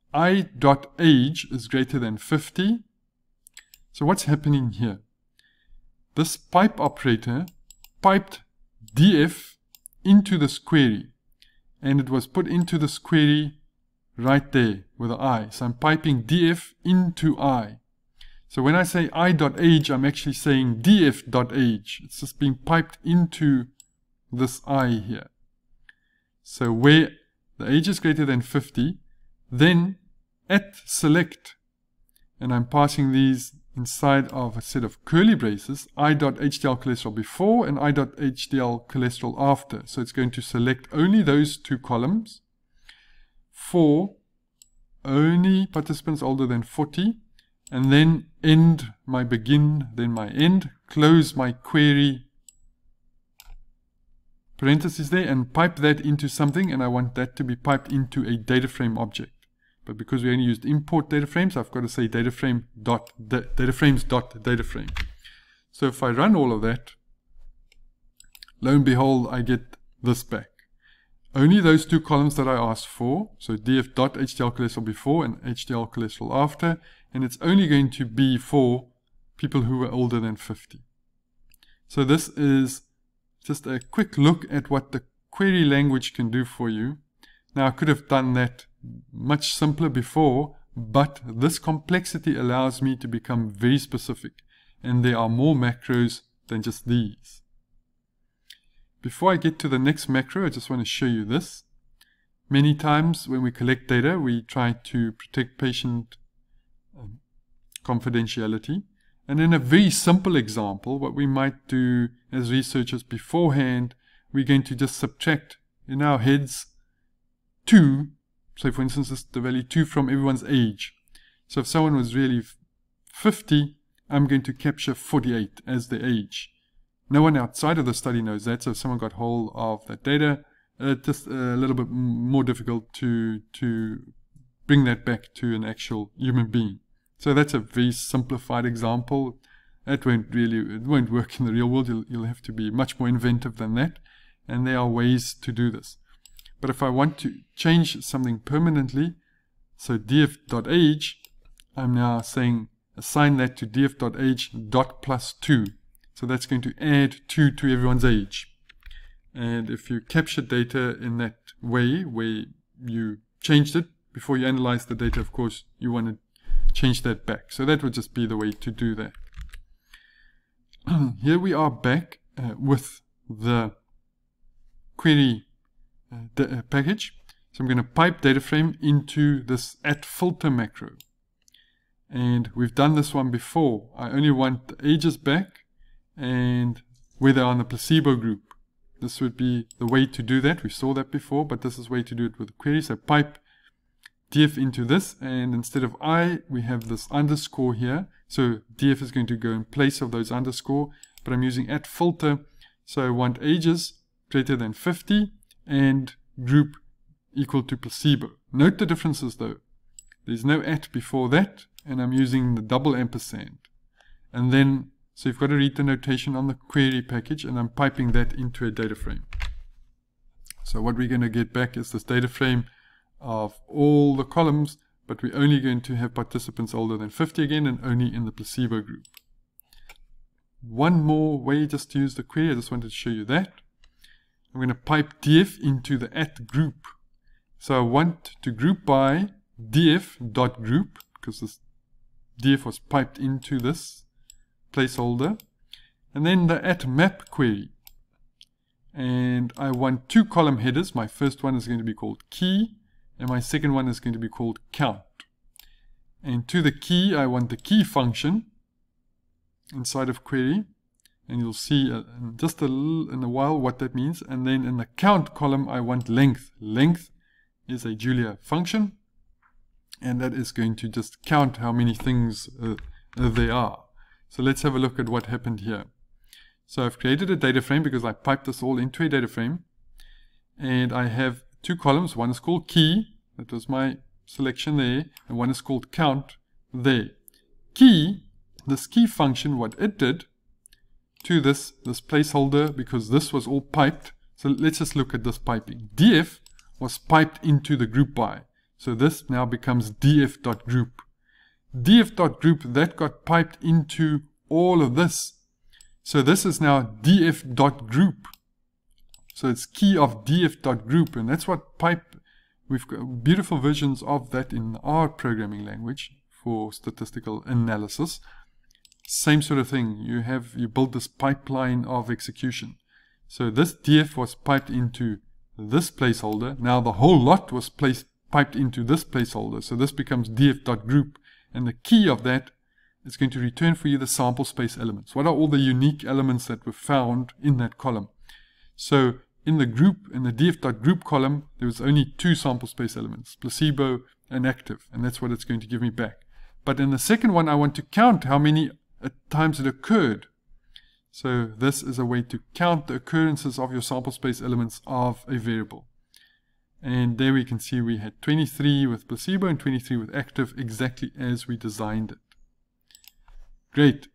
I.age is greater than fifty. So what's happening here? This pipe operator piped D F into this query, and it was put into this query right there with an I. So I'm piping D F into I. So when I say I.age, I'm actually saying D F.age. It's just being piped into this I here. So where the age is greater than fifty, then at select, and I'm passing these inside of a set of curly braces, I.hdl cholesterol before and I.hdl cholesterol after. So it's going to select only those two columns for only participants older than forty, and then end my begin, then my end, close my query parentheses there, and pipe that into something, and I want that to be piped into a data frame object. But because we only used import data frames, I've got to say data frame dot data frames dot data frame. So if I run all of that, lo and behold, I get this back. Only those two columns that I asked for, so df.hdl cholesterol before and hdl cholesterol after, and it's only going to be for people who are older than fifty. So this is just a quick look at what the query language can do for you. Now I could have done that much simpler before, but this complexity allows me to become very specific, and there are more macros than just these. Before I get to the next macro, I just want to show you this. Many times when we collect data, we try to protect patient um, confidentiality. And in a very simple example, what we might do as researchers beforehand, we're going to just subtract in our heads two, so for instance, this is the value two from everyone's age. So if someone was really fifty, I'm going to capture forty-eight as their age. No one outside of the study knows that, so if someone got hold of that data, it's just a little bit more difficult to, to bring that back to an actual human being. So that's a very simplified example. That won't really, it won't work in the real world. You'll, you'll have to be much more inventive than that. And there are ways to do this. But if I want to change something permanently, so df.age, I'm now saying assign that to df.age dot plus two. So that's going to add two to everyone's age. And if you capture data in that way, where you changed it, before you analyze the data, of course, you want to change that back. So that would just be the way to do that. Here we are back uh, with the query uh, uh, package. So I'm going to pipe data frame into this at filter macro. And we've done this one before. I only want the ages back and where they are in the placebo group. This would be the way to do that. We saw that before, but this is the way to do it with the query. So pipe df into this, and instead of I, we have this underscore here. So df is going to go in place of those underscore, but I'm using at filter. So I want ages greater than fifty and group equal to placebo. Note the differences though. There's no at before that, and I'm using the double ampersand. And then, so you've got to read the notation on the query package, and I'm piping that into a data frame. So what we're going to get back is this data frame of all the columns, but we're only going to have participants older than fifty again, and only in the placebo group. One more way just to use the query, I just wanted to show you that. I'm going to pipe df into the at group. So I want to group by df.group, because this df was piped into this placeholder, and then the at map query. And I want two column headers. My first one is going to be called key, and my second one is going to be called count. And to the key, I want the key function inside of query, and you'll see uh, in just a little in a while what that means. And then in the count column, I want length. Length is a Julia function, and that is going to just count how many things uh, uh, there are. So let's have a look at what happened here. So I've created a data frame because I piped this all into a data frame, and I have two columns. One is called key, that was my selection there, and one is called count there. Key, this key function, what it did to this, this placeholder, because this was all piped. So let's just look at this piping. Df was piped into the group by. So this now becomes df.group. df.group, that got piped into all of this. So this is now df.group. So it's key of df.group, and that's what pipe, we've got beautiful versions of that in our programming language for statistical analysis. Same sort of thing. You have, you build this pipeline of execution. So this df was piped into this placeholder. Now the whole lot was placed, piped into this placeholder. So this becomes df.group. And the key of that is going to return for you the sample space elements. What are all the unique elements that were found in that column? So in the group, in the df.group column, there was only two sample space elements, placebo and active. And that's what it's going to give me back. But in the second one, I want to count how many times it occurred. So this is a way to count the occurrences of your sample space elements of a variable. And there we can see we had twenty-three with placebo and twenty-three with active, exactly as we designed it. Great.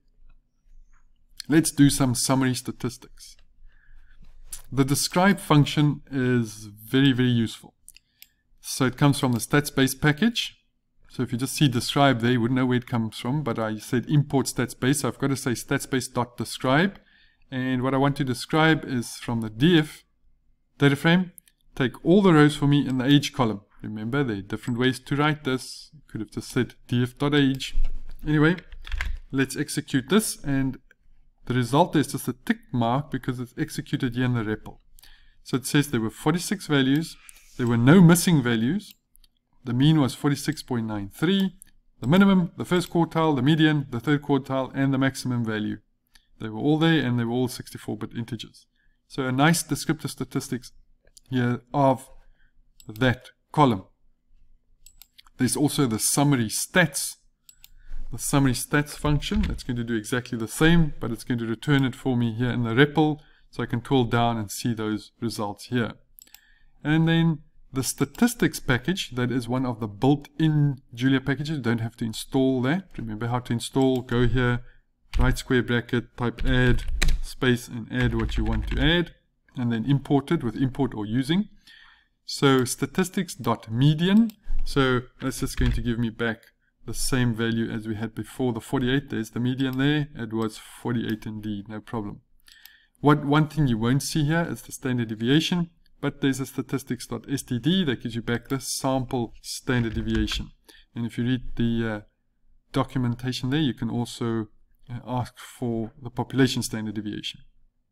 Let's do some summary statistics. The describe function is very, very useful. So it comes from the statsbase package. So if you just see describe there, you wouldn't know where it comes from, but I said import statsbase, so I've got to say statsbase.describe. And what I want to describe is from the df data frame, take all the rows for me in the age column. Remember, there are different ways to write this. You Could have just said df.age. Anyway, let's execute this, and the result is just a tick mark because it's executed here in the R E P L. So it says there were forty-six values, there were no missing values, the mean was forty-six point nine three, the minimum, the first quartile, the median, the third quartile, and the maximum value. They were all there, and they were all sixty-four bit integers. So a nice descriptive statistics here of that column. There's also the summary stats, the summary stats function. That's going to do exactly the same, but it's going to return it for me here in the R E P L, so I can twirl down and see those results here. And then the statistics package, that is one of the built-in Julia packages. You don't have to install that. Remember how to install. Go here, right square bracket, type add, space, and add what you want to add, and then import it with import or using. So statistics.median. So that's just going to give me back the same value as we had before, the forty-eight. There's the median there. It was forty-eight indeed, no problem. What one thing you won't see here is the standard deviation, but there's a statistics.std that gives you back the sample standard deviation. And if you read the uh, documentation there, you can also uh, ask for the population standard deviation.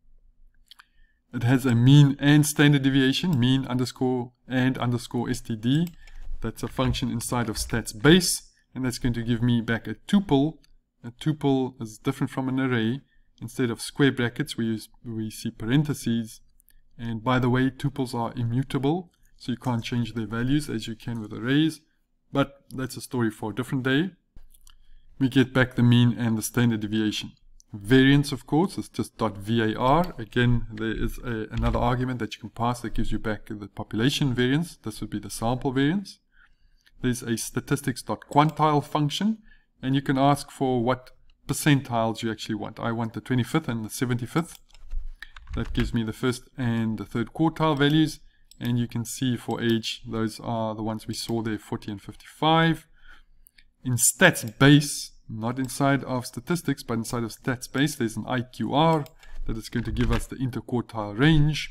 It has a mean and standard deviation, mean underscore and underscore std. That's a function inside of stats base, and that's going to give me back a tuple. A tuple is different from an array. Instead of square brackets, we use we see parentheses. And by the way, tuples are immutable, so you can't change their values as you can with arrays. But that's a story for a different day. We get back the mean and the standard deviation. Variance, of course, is just .var. Again, there is a, another argument that you can pass that gives you back the population variance. This would be the sample variance. There's a statistics.quantile function, and you can ask for what percentiles you actually want. I want the twenty-fifth and the seventy-fifth. That gives me the first and the third quartile values, and you can see for age, those are the ones we saw there, forty and fifty-five. In stats base, not inside of statistics, but inside of stats base, there's an I Q R that is going to give us the interquartile range.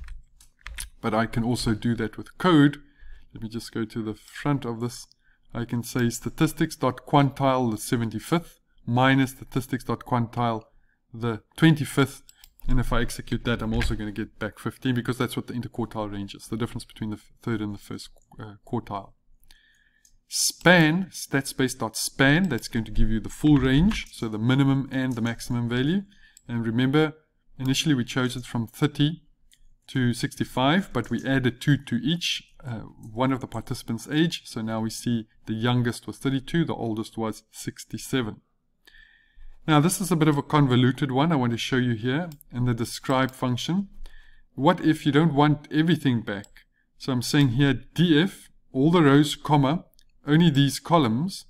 But I can also do that with code. Let me just go to the front of this. I can say statistics.quantile the seventy-fifth minus statistics.quantile the twenty-fifth. And if I execute that, I'm also going to get back fifteen, because that's what the interquartile range is, the difference between the third and the first uh, quartile. Span, statspace.span, that's going to give you the full range, so the minimum and the maximum value. And remember, initially we chose it from thirty to sixty-five, but we added two to each, uh, one of the participants' age. So now we see the youngest was thirty-two, the oldest was sixty-seven. Now this is a bit of a convoluted one I want to show you here in the describe function. What if you don't want everything back? So I'm saying here df, all the rows, comma, only these columns,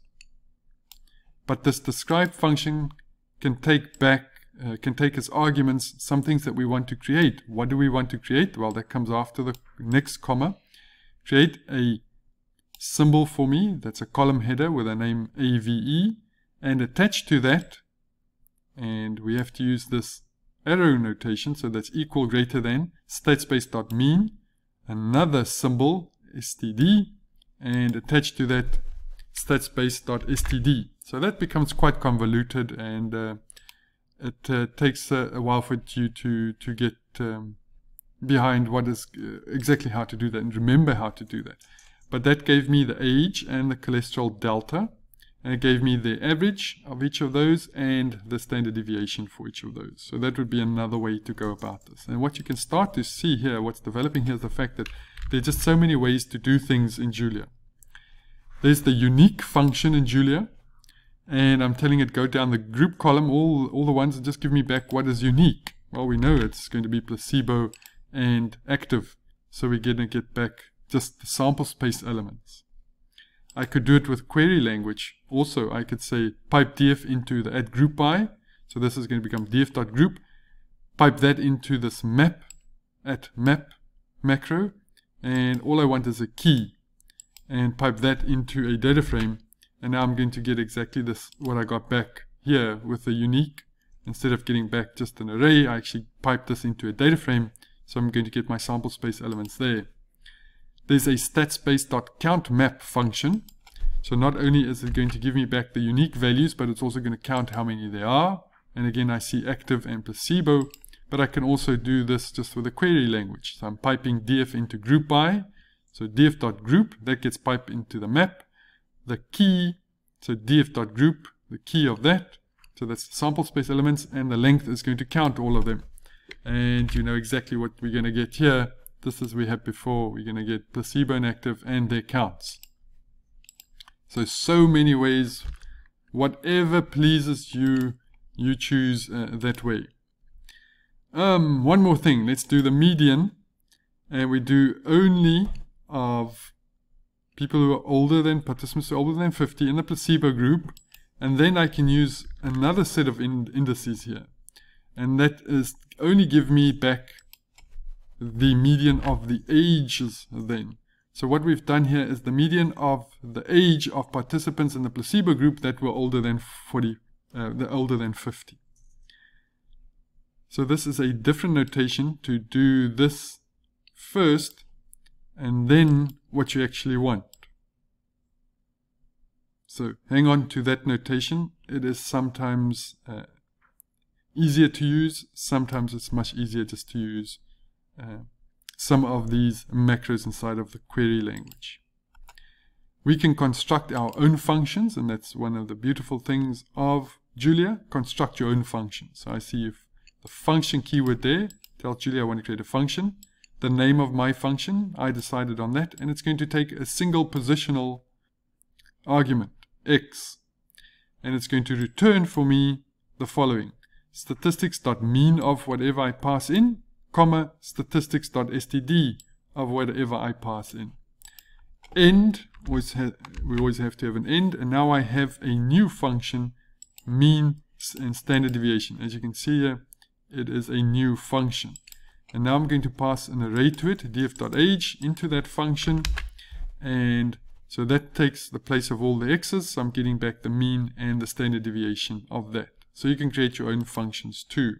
but this describe function can take back, uh, can take as arguments some things that we want to create. What do we want to create? Well, that comes after the next comma. Create a symbol for me, that's a column header with a name A V E, and attached to that, and we have to use this arrow notation, so that's equal greater than statespace.mean, another symbol std, and attached to that statspace.std. So that becomes quite convoluted, and uh, it uh, takes uh, a while for you to to get um, behind what is uh, exactly how to do that and remember how to do that. But that gave me the age and the cholesterol delta, and it gave me the average of each of those and the standard deviation for each of those. So that would be another way to go about this. And what you can start to see here, what's developing here, is the fact that there are just so many ways to do things in Julia. There's the unique function in Julia, and I'm telling it go down the group column, all, all the ones that just give me back what is unique. Well, we know it's going to be placebo and active, so we're going to get back just the sample space elements. I could do it with query language. Also, I could say pipe df into the add group by. So this is going to become df.group. Pipe that into this map at map macro. And all I want is a key. And pipe that into a data frame. And now I'm going to get exactly this, what I got back here with the unique. Instead of getting back just an array, I actually pipe this into a data frame. So I'm going to get my sample space elements there. There's a statspace.countMap function. So not only is it going to give me back the unique values, but it's also going to count how many there are. And again, I see active and placebo, but I can also do this just with a query language. So I'm piping df into group by. So df.group, that gets piped into the map. The key, so df.group, the key of that. So that's the sample space elements, and the length is going to count all of them. And you know exactly what we're going to get here. This is we had before. We're going to get placebo and active and their counts. So, so many ways. Whatever pleases you, you choose uh, that way. Um, one more thing. Let's do the median. And we do only of people who are older than, participants who are older than fifty in the placebo group. And then I can use another set of in indices here. And that is only give me back the median of the ages then. So what we've done here is the median of the age of participants in the placebo group that were older than forty, uh, the older than fifty. So this is a different notation to do this first and then what you actually want. So hang on to that notation. It is sometimes uh, easier to use. Sometimes it's much easier just to use uh, some of these macros inside of the query language. We can construct our own functions, and that's one of the beautiful things of Julia. Construct your own function. So I see if the function keyword there tells Julia I want to create a function. The name of my function, I decided on that, and it's going to take a single positional argument, x, and it's going to return for me the following: statistics.mean of whatever I pass in, comma, statistics.std of whatever I pass in. End, always we always have to have an end, and now I have a new function, mean and standard deviation. As you can see here, it is a new function. And now I'm going to pass an array to it, df.age, into that function, and so that takes the place of all the x's, so I'm getting back the mean and the standard deviation of that. So you can create your own functions too.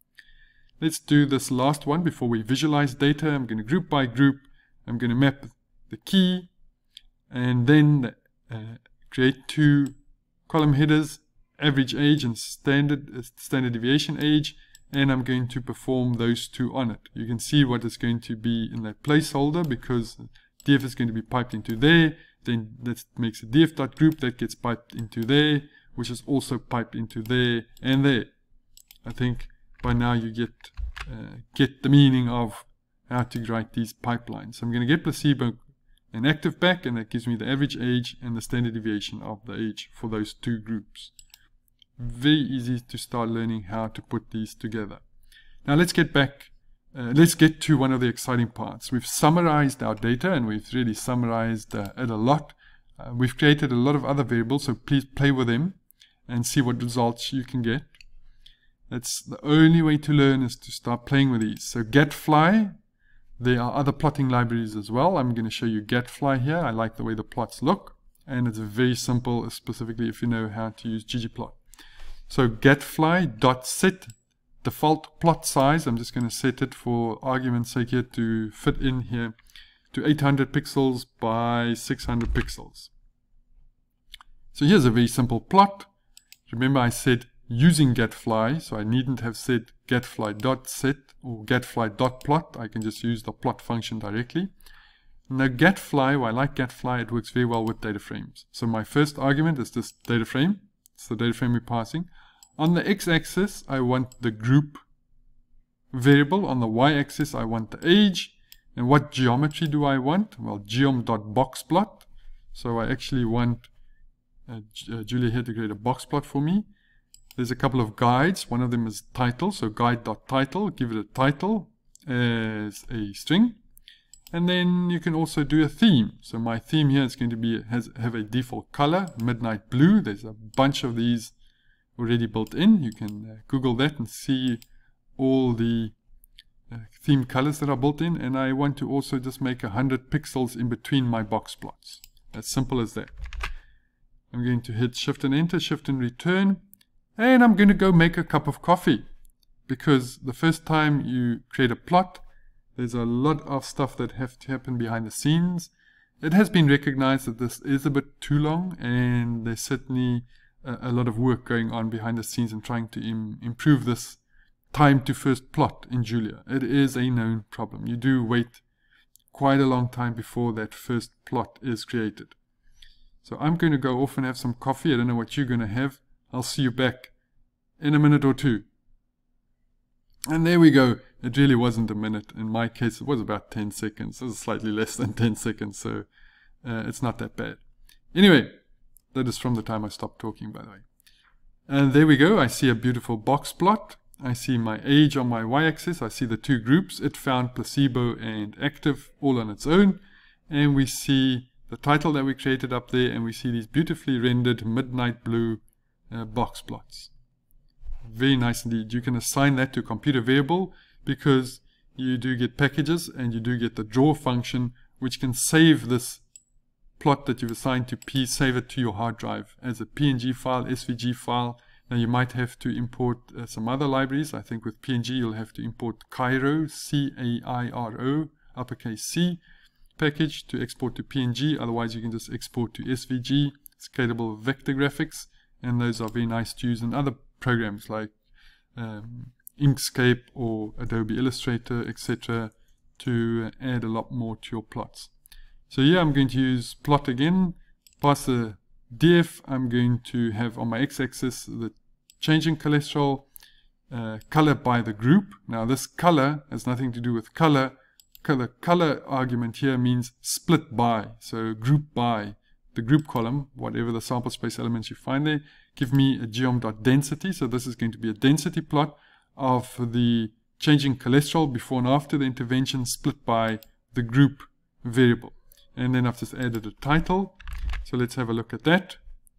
Let's do this last one before we visualize data. I'm going to group by group. I'm going to map the key and then uh, create two column headers, average age and standard, uh, standard deviation age, and I'm going to perform those two on it. You can see what is going to be in that placeholder because df is going to be piped into there. Then that makes a df.group that gets piped into there, which is also piped into there and there. I think by now you get uh, get the meaning of how to write these pipelines. So I'm going to get placebo and active back, and that gives me the average age and the standard deviation of the age for those two groups. Very easy to start learning how to put these together. Now let's get back, uh, let's get to one of the exciting parts. We've summarized our data, and we've really summarized uh, it a lot. Uh, we've created a lot of other variables, so please play with them and see what results you can get. That's the only way to learn, is to start playing with these. So getFly, there are other plotting libraries as well. I'm going to show you getFly here. I like the way the plots look, and it's very simple, specifically if you know how to use ggplot. So getFly.set default plot size, I'm just going to set it for argument's sake here to fit in here to eight hundred pixels by six hundred pixels. So here's a very simple plot. Remember I said using getFly, so I needn't have said getFly.set or getFly.plot. I can just use the plot function directly. Now getFly, well, I like getFly, it works very well with data frames. So my first argument is this data frame. It's the data frame we're passing. On the x-axis, I want the group variable. On the y-axis, I want the age. And what geometry do I want? Well, geom.boxplot. So I actually want uh, uh, Julia here to create a box plot for me. There's a couple of guides. One of them is title. So guide.title, give it a title as a string. And then you can also do a theme. So my theme here is going to be has have a default color, midnight blue. There's a bunch of these already built in. You can uh, Google that and see all the uh, theme colors that are built in. And I want to also just make one hundred pixels in between my box plots. As simple as that. I'm going to hit Shift and Enter, Shift and Return. And I'm going to go make a cup of coffee. Because the first time you create a plot, there's a lot of stuff that have to happen behind the scenes, It has been recognized that this is a bit too long, and there's certainly a, a lot of work going on behind the scenes in trying to im improve this time to first plot in Julia. It is a known problem. You do wait quite a long time before that first plot is created. So I'm going to go off and have some coffee. I don't know what you're going to have. I'll see you back in a minute or two. And there we go. It really wasn't a minute. In my case, it was about ten seconds. It was slightly less than ten seconds, so uh, it's not that bad. Anyway, that is from the time I stopped talking, by the way. And there we go. I see a beautiful box plot. I see my age on my y-axis. I see the two groups. It found placebo and active all on its own. And we see the title that we created up there, and we see these beautifully rendered midnight blue uh, box plots. Very nice indeed. You can assign that to a computer variable because you do get packages, and you do get the draw function, which can save this plot that you've assigned to P, save it to your hard drive as a P N G file, S V G file. Now you might have to import uh, some other libraries. I think with P N G you'll have to import Cairo, C A I R O, uppercase C, package to export to P N G. Otherwise you can just export to S V G, scalable vector graphics, and those are very nice to use in other programs like um, Inkscape or Adobe Illustrator, et cetera, to add a lot more to your plots. So here I'm going to use plot again, pass the D F. I'm going to have on my x-axis the change in cholesterol, uh, color by the group. Now this color has nothing to do with color. The color argument here means split by, so group by the group column, whatever the sample space elements you find there. Give me a geom.density, so this is going to be a density plot of the changing cholesterol before and after the intervention split by the group variable. And then I've just added a title, so let's have a look at that.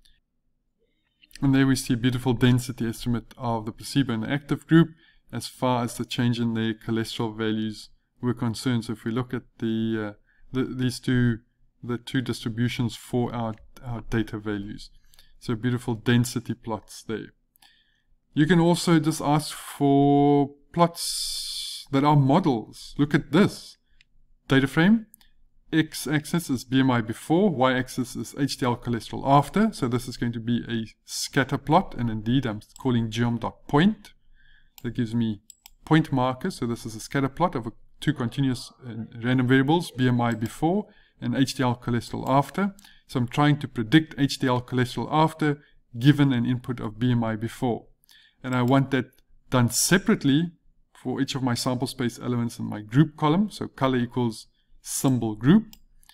And there we see a beautiful density estimate of the placebo and the active group as far as the change in their cholesterol values were concerned. So if we look at the, uh, the these two the two distributions for our, our data values. So beautiful density plots there. You can also just ask for plots that are models. Look at this. Data frame. X-axis is B M I before, Y-axis is H D L cholesterol after. So this is going to be a scatter plot, and indeed I'm calling geom.point. That gives me point markers. So this is a scatter plot of a, two continuous uh, random variables, B M I before and H D L cholesterol after. So I'm trying to predict H D L cholesterol after given an input of B M I before. And I want that done separately for each of my sample space elements in my group column. So color equals symbol group,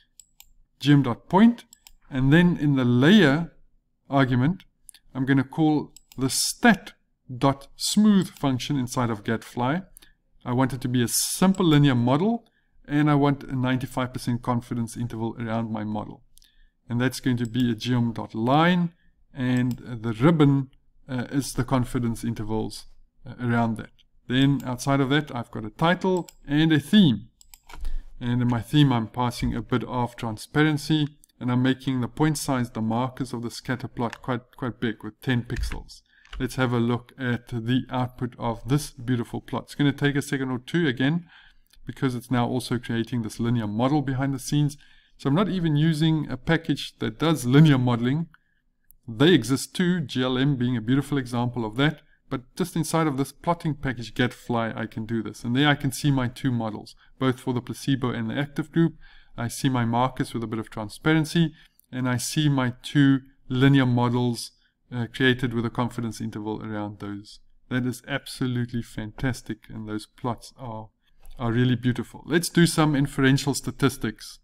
geom.point, and then in the layer argument, I'm going to call the stat.smooth function inside of getFly. I want it to be a simple linear model, and I want a ninety-five percent confidence interval around my model. And that's going to be a geom.line, and the ribbon uh, is the confidence intervals uh, around that. Then outside of that, I've got a title and a theme. And in my theme, I'm passing a bit of transparency, and I'm making the point size, the markers of the scatter plot, quite, quite big with ten pixels. Let's have a look at the output of this beautiful plot. It's going to take a second or two again, because it's now also creating this linear model behind the scenes. So I'm not even using a package that does linear modeling. They exist too, G L M being a beautiful example of that. But just inside of this plotting package getFly, I can do this. And there I can see my two models, both for the placebo and the active group. I see my markers with a bit of transparency, and I see my two linear models uh, created with a confidence interval around those. That is absolutely fantastic, and those plots are, are really beautiful. Let's do some inferential statistics.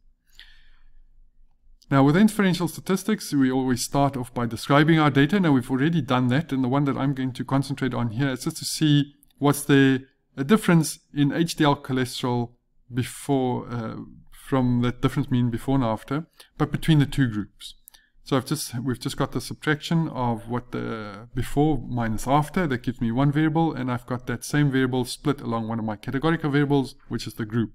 Now with inferential statistics, we always start off by describing our data. Now we've already done that, and the one that I'm going to concentrate on here is just to see what's there a difference in H D L cholesterol before, uh, from that difference mean before and after, but between the two groups. So I've just, we've just got the subtraction of what the before minus after, that gives me one variable, and I've got that same variable split along one of my categorical variables, which is the group.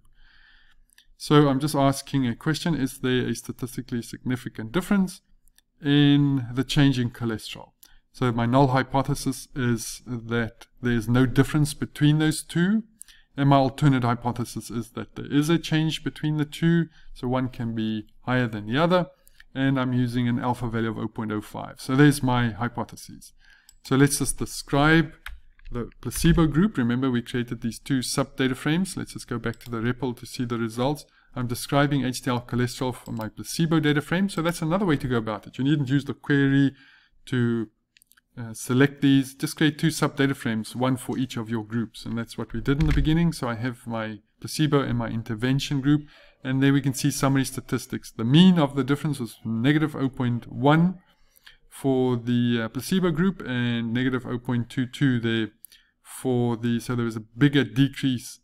So I'm just asking a question, is there a statistically significant difference in the change in cholesterol? So my null hypothesis is that there's no difference between those two, And my alternate hypothesis is that there is a change between the two, so one can be higher than the other, and I'm using an alpha value of zero point zero five. So there's my hypotheses. So let's just describe the placebo group. Remember, we created these two sub-data frames. Let's just go back to the R E P L to see the results. I'm describing H D L cholesterol for my placebo data frame, so that's another way to go about it. You needn't use the query to uh, select these. Just create two sub-data frames, one for each of your groups, and that's what we did in the beginning. So I have my placebo and my intervention group, and there we can see summary statistics. The mean of the difference was negative zero point one for the uh, placebo group and negative zero point two two there for the, so there was a bigger decrease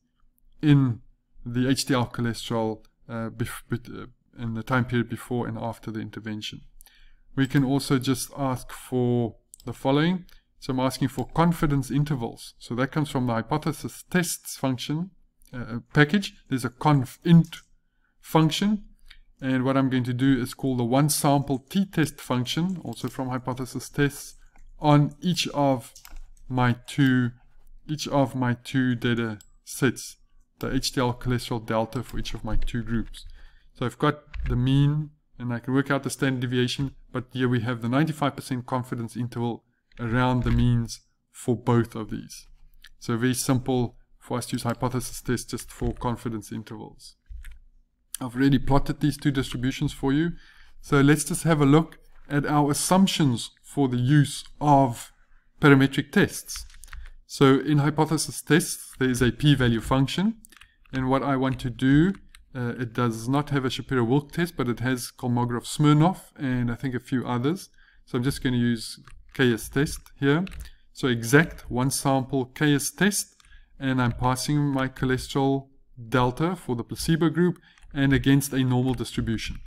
in the H D L cholesterol uh, uh, in the time period before and after the intervention. We can also just ask for the following. So I'm asking for confidence intervals. So that comes from the hypothesis tests function uh, package. There's a conf int function. And what I'm going to do is call the one sample t-test function, also from hypothesis tests, on each of my two, each of my two data sets, the H D L cholesterol delta for each of my two groups. So I've got the mean, and I can work out the standard deviation, but here we have the ninety-five percent confidence interval around the means for both of these. So very simple for us to use hypothesis tests just for confidence intervals. I've already plotted these two distributions for you. So let's just have a look at our assumptions for the use of parametric tests. So in hypothesis tests, there is a p-value function. And what I want to do, uh, it does not have a Shapiro-Wilk test, but it has Kolmogorov-Smirnov and I think a few others. So I'm just going to use K S test here. So exact one sample K S test, and I'm passing my cholesterol delta for the placebo group and against a normal distribution.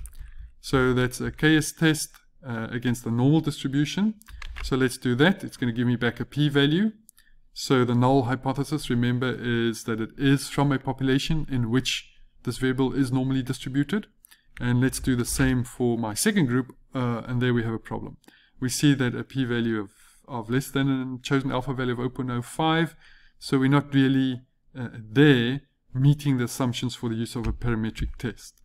So that's a K S test uh, against the normal distribution. So let's do that. It's going to give me back a p-value. So the null hypothesis, remember, is that it is from a population in which this variable is normally distributed. And let's do the same for my second group, uh, and there we have a problem. We see that a p-value of, of less than a chosen alpha value of zero point zero five, so we're not really uh, there meeting the assumptions for the use of a parametric test.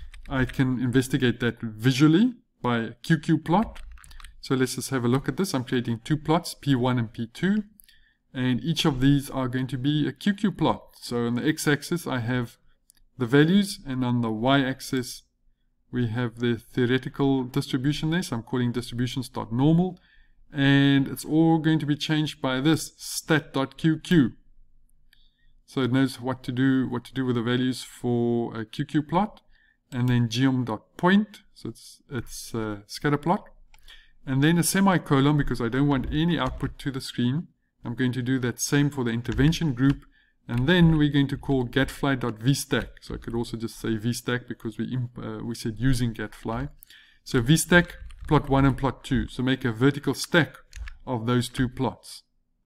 I can investigate that visually by a Q Q plot. So let's just have a look at this. I'm creating two plots, P one and P two. And each of these are going to be a Q Q plot. So on the x-axis I have the values, and on the y-axis we have the theoretical distribution there. So I'm calling distributions.normal, and it's all going to be changed by this stat.qq. So it knows what to do, what to do with the values for a Q Q plot, and then geom.point, so it's it's a scatter plot, and then a semicolon because I don't want any output to the screen. I'm going to do that same for the intervention group, and then we're going to call gatfly.vstack. So I could also just say vstack because we imp uh, we said using gatfly. So vstack plot one and plot two. So make a vertical stack of those two plots.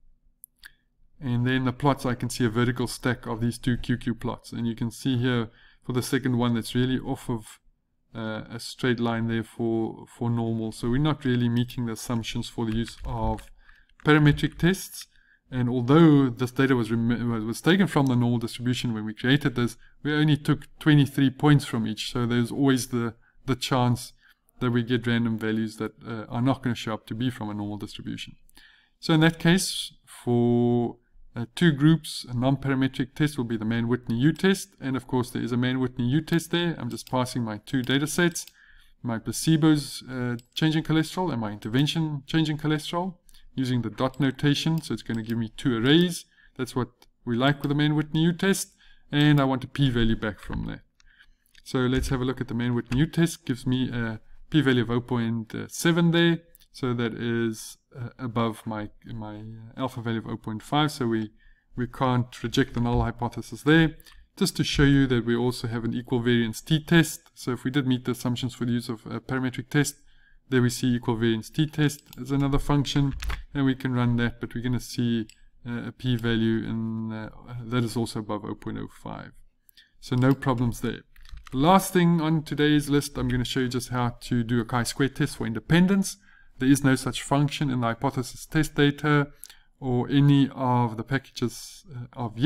And then the plots, I can see a vertical stack of these two Q Q plots. And you can see here for the second one that's really off of uh, a straight line there for, for normal. So we're not really meeting the assumptions for the use of parametric tests. And although this data was, was taken from the normal distribution when we created this, we only took twenty-three points from each. So there's always the, the chance that we get random values that uh, are not going to show up to be from a normal distribution. So in that case, for uh, two groups, a non-parametric test will be the Mann-Whitney-U test. And of course, there is a Mann-Whitney-U test there. I'm just passing my two data sets, my placebo's uh, changing cholesterol and my intervention changing cholesterol, using the dot notation. So it's going to give me two arrays. That's what we like with the Mann-Whitney-U test. And I want a p-value back from there. So let's have a look at the Mann-Whitney-U test. Gives me a p-value of zero point seven there. So that is uh, above my, my alpha value of zero point five. So we, we can't reject the null hypothesis there. Just to show you that we also have an equal variance t-test. So if we did meet the assumptions for the use of a parametric test, there we see equal variance t-test as another function, and we can run that, but we're going to see uh, a p-value in, uh, that is also above zero point zero five. So no problems there. The last thing on today's list, I'm going to show you just how to do a chi-square test for independence. There is no such function in the hypothesis test data or any of the packages uh, of yet,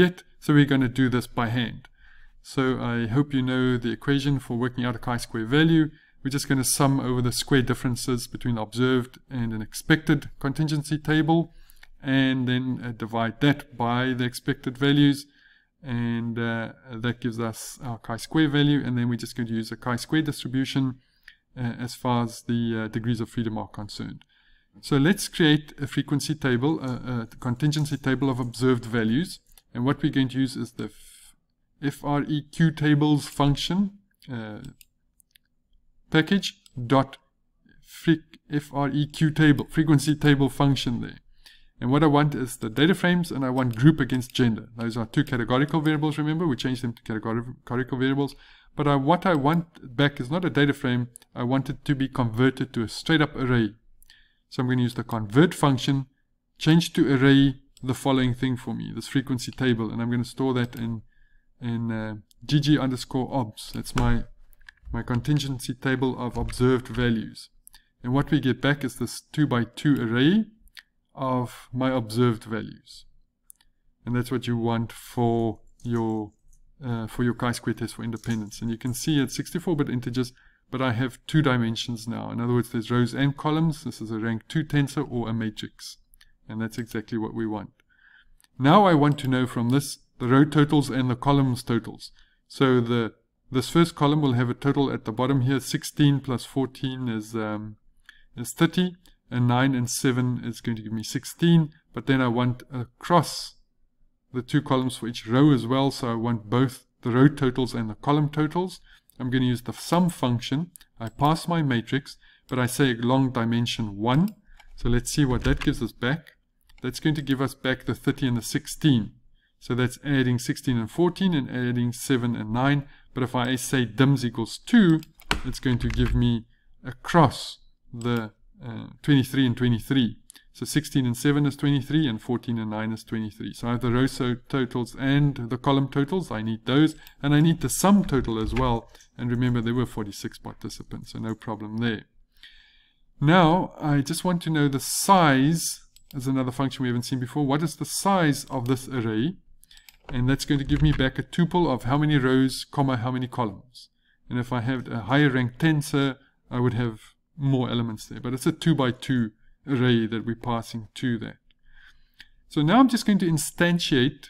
So we're going to do this by hand. So I hope you know the equation for working out a chi-square value. We're just going to sum over the square differences between observed and an expected contingency table, and then uh, divide that by the expected values, and uh, that gives us our chi-square value. And then we're just going to use a chi-square distribution uh, as far as the uh, degrees of freedom are concerned. So let's create a frequency table, a, a contingency table of observed values, and what we're going to use is the freq tables function uh, package dot freq table frequency table function there. And what I want is the data frames, and I want group against gender. Those are two categorical variables, remember, we changed them to categorical variables. But I, what I want back is not a data frame, I want it to be converted to a straight up array. So I'm going to use the convert function, change to array the following thing for me, this frequency table, and I'm going to store that in in uh, gg underscore obs. That's my my contingency table of observed values. And what we get back is this two by two array of my observed values. And that's what you want for your uh, for your chi-square test for independence. And you can see it's sixty-four bit integers, but I have two dimensions now. In other words, there's rows and columns. This is a rank two tensor or a matrix. And that's exactly what we want. Now I want to know from this the row totals and the columns totals. So the this first column will have a total at the bottom here. sixteen plus fourteen is um, is thirty, and nine and seven is going to give me sixteen. But then I want across the two columns for each row as well. So I want both the row totals and the column totals. I'm going to use the sum function. I pass my matrix, but I say along dimension one. So let's see what that gives us back. That's going to give us back the thirty and the sixteen. So that's adding sixteen and fourteen and adding seven and nine. But if I say dims equals two, it's going to give me across the uh, twenty-three and twenty-three. So sixteen and seven is twenty-three, and fourteen and nine is twenty-three. So I have the row totals and the column totals. I need those. And I need the sum total as well. And remember, there were forty-six participants, so no problem there. Now, I just want to know the size, as another function we haven't seen before. What is the size of this array? And that's going to give me back a tuple of how many rows, comma, how many columns. And if I had a higher rank tensor, I would have more elements there. But it's a two by two array that we're passing to that. So now I'm just going to instantiate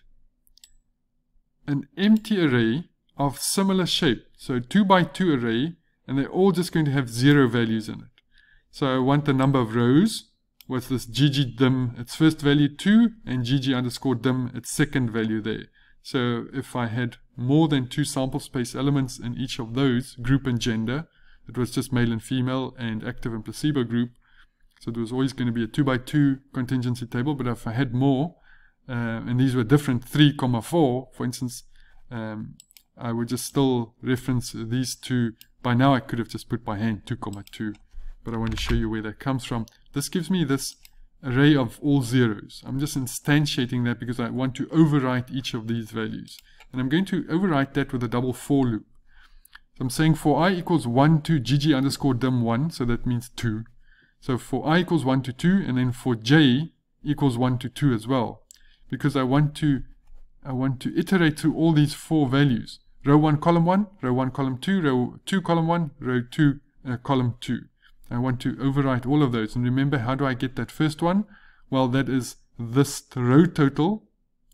an empty array of similar shape. So two by two array, and they're all just going to have zero values in it. So I want the number of rows. What's this gg dim, its first value two, and gg underscore dim, its second value there. So if I had more than two sample space elements in each of those, group and gender, it was just male and female and active and placebo group. So there was always going to be a two by two contingency table. But if I had more, uh, and these were different three, four, for instance, um, I would just still reference these two. By now I could have just put by hand two, two. But I want to show you where that comes from. This gives me this array of all zeros. I'm just instantiating that because I want to overwrite each of these values. And I'm going to overwrite that with a double for loop. So I'm saying for I equals one to gg underscore dim one, so that means two. So for I equals one to two, and then for j equals one to two as well. Because I want to I want to iterate through all these four values. Row one, column one, row one, column two, row two, column one, row two, uh, column two. I want to overwrite all of those. And remember, how do I get that first one? Well, that is this row total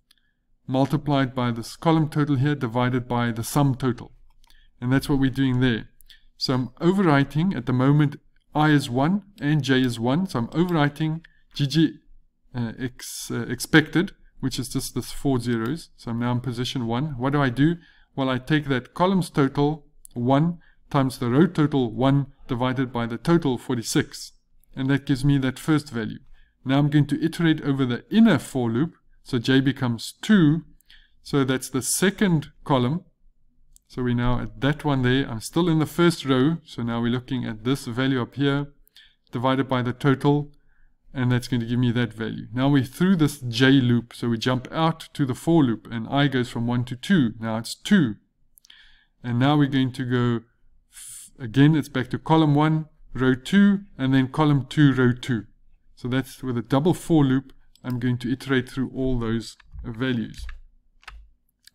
multiplied by this column total here divided by the sum total. And that's what we're doing there. So I'm overwriting at the moment I is one and j is one. So I'm overwriting gg uh, ex, uh, expected, which is just this four zeros. So I'm now in position one. What do I do? Well, I take that columns total one times the row total one divided by the total forty-six. And that gives me that first value. Now I'm going to iterate over the inner for loop. So j becomes two. So that's the second column. So we're now at that one there. I'm still in the first row. So now we're looking at this value up here divided by the total. And that's going to give me that value. Now we're through this j loop. So we jump out to the for loop. And I goes from one to two. Now it's two. And now we're going to go, again, it's back to column one, row two, and then column two, row two. So that's with a double for loop. I'm going to iterate through all those values.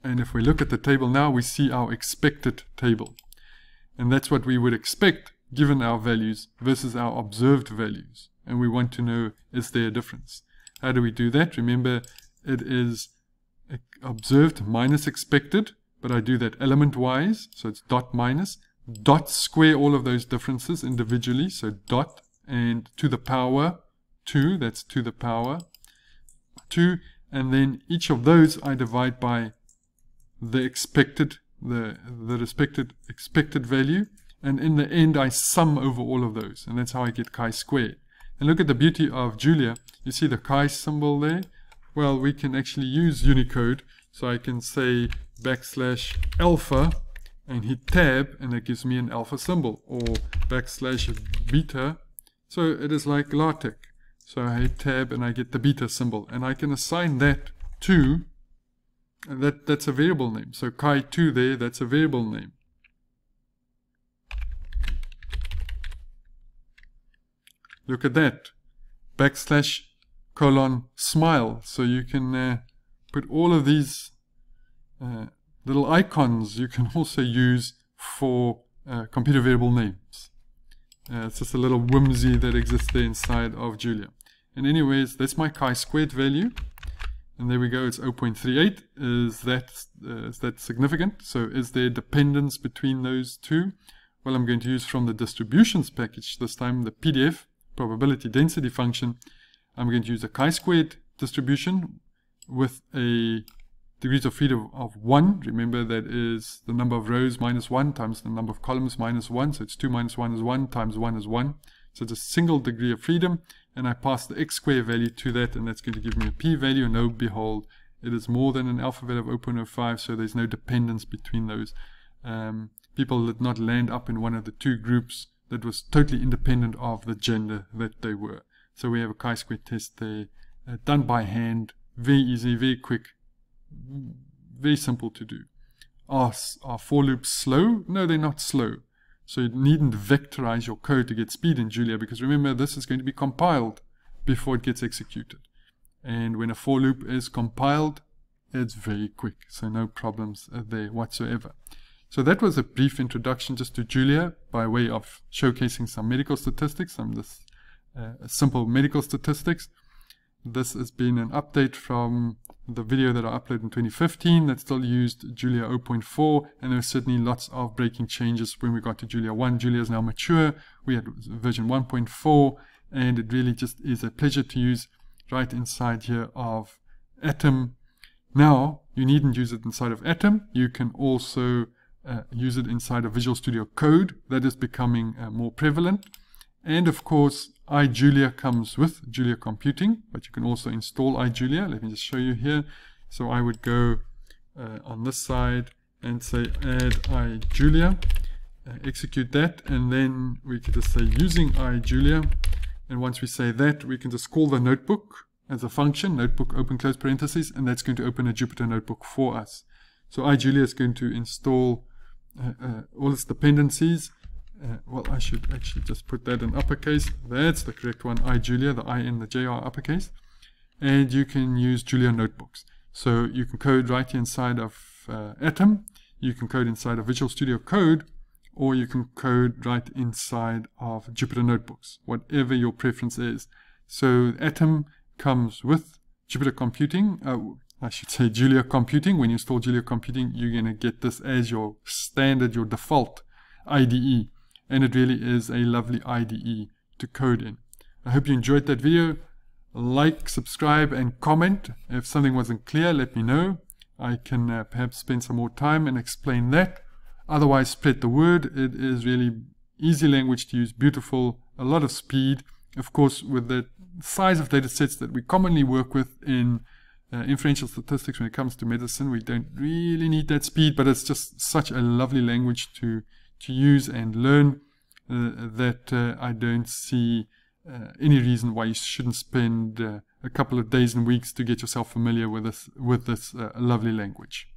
And if we look at the table now, we see our expected table. And that's what we would expect given our values versus our observed values. And we want to know, is there a difference? How do we do that? Remember, it is observed minus expected, but I do that element-wise, so it's dot minus. Dot square all of those differences individually, so dot and to the power two, that's to the power two, and then each of those I divide by the expected, the, the respected expected value, and in the end I sum over all of those, and that's how I get chi-squared. And look at the beauty of Julia. You see the chi symbol there? Well, we can actually use Unicode, so I can say backslash alpha and hit tab, and that gives me an alpha symbol, or backslash beta, so it is like LaTeX. So I hit tab and I get the beta symbol, and I can assign that to, and that, that's a variable name. So chi two there, that's a variable name. Look at that, backslash colon smile. So you can uh, put all of these uh, little icons you can also use for uh, computer variable names. Uh, it's just a little whimsy that exists there inside of Julia. And anyways, that's my chi-squared value. And there we go, it's zero point three eight. Is that, uh, is that significant? So is there dependence between those two? Well, I'm going to use from the distributions package this time, the P D F, probability density function. I'm going to use a chi-squared distribution with a degrees of freedom of one. Remember, that is the number of rows minus one times the number of columns minus one. So it's two minus one is one times one is one. So it's a single degree of freedom, and I pass the x square value to that, and that's going to give me a p-value. And oh behold, it is more than an alpha value of zero point zero five, so there's no dependence between those. Um, people did not land up in one of the two groups that was totally independent of the gender that they were. So we have a chi-square test there, uh, done by hand, very easy, very quick, very simple to do. Are, are for loops slow? No, they're not slow. So you needn't vectorize your code to get speed in Julia, because remember, this is going to be compiled before it gets executed. And when a for loop is compiled, it's very quick. So no problems there whatsoever. So that was a brief introduction just to Julia by way of showcasing some medical statistics, some this uh, simple medical statistics. This has been an update from the video that I uploaded in twenty fifteen that still used Julia zero point four, and there were certainly lots of breaking changes when we got to Julia one. Julia is now mature. We had version one point four, and it really just is a pleasure to use right inside here of Atom. Now, you needn't use it inside of Atom. You can also uh, use it inside of Visual Studio Code. That is becoming uh, more prevalent. And of course, iJulia comes with Julia Computing, but you can also install iJulia. Let me just show you here. So I would go uh, on this side and say add iJulia, uh, execute that, and then we can just say using iJulia. And once we say that, we can just call the notebook as a function, notebook open close parentheses, and that's going to open a Jupyter notebook for us. So iJulia is going to install uh, uh, all its dependencies. Uh, well, I should actually just put that in uppercase. That's the correct one, iJulia, the I and the J are uppercase. And you can use Julia notebooks. So you can code right here inside of uh, Atom, you can code inside of Visual Studio Code, or you can code right inside of Jupyter notebooks, whatever your preference is. So Atom comes with Jupyter Computing, uh, I should say Julia Computing. When you install Julia Computing, you're going to get this as your standard, your default I D E. And it really is a lovely I D E to code in. I hope you enjoyed that video. Like, subscribe, and comment. If something wasn't clear, let me know. I can uh, perhaps spend some more time and explain that. Otherwise, spread the word. It is really easy language to use, beautiful, a lot of speed. Of course, with the size of data sets that we commonly work with in uh, inferential statistics when it comes to medicine, we don't really need that speed, but it's just such a lovely language to to use and learn uh, that uh, I don't see uh, any reason why you shouldn't spend uh, a couple of days and weeks to get yourself familiar with this with this uh, lovely language.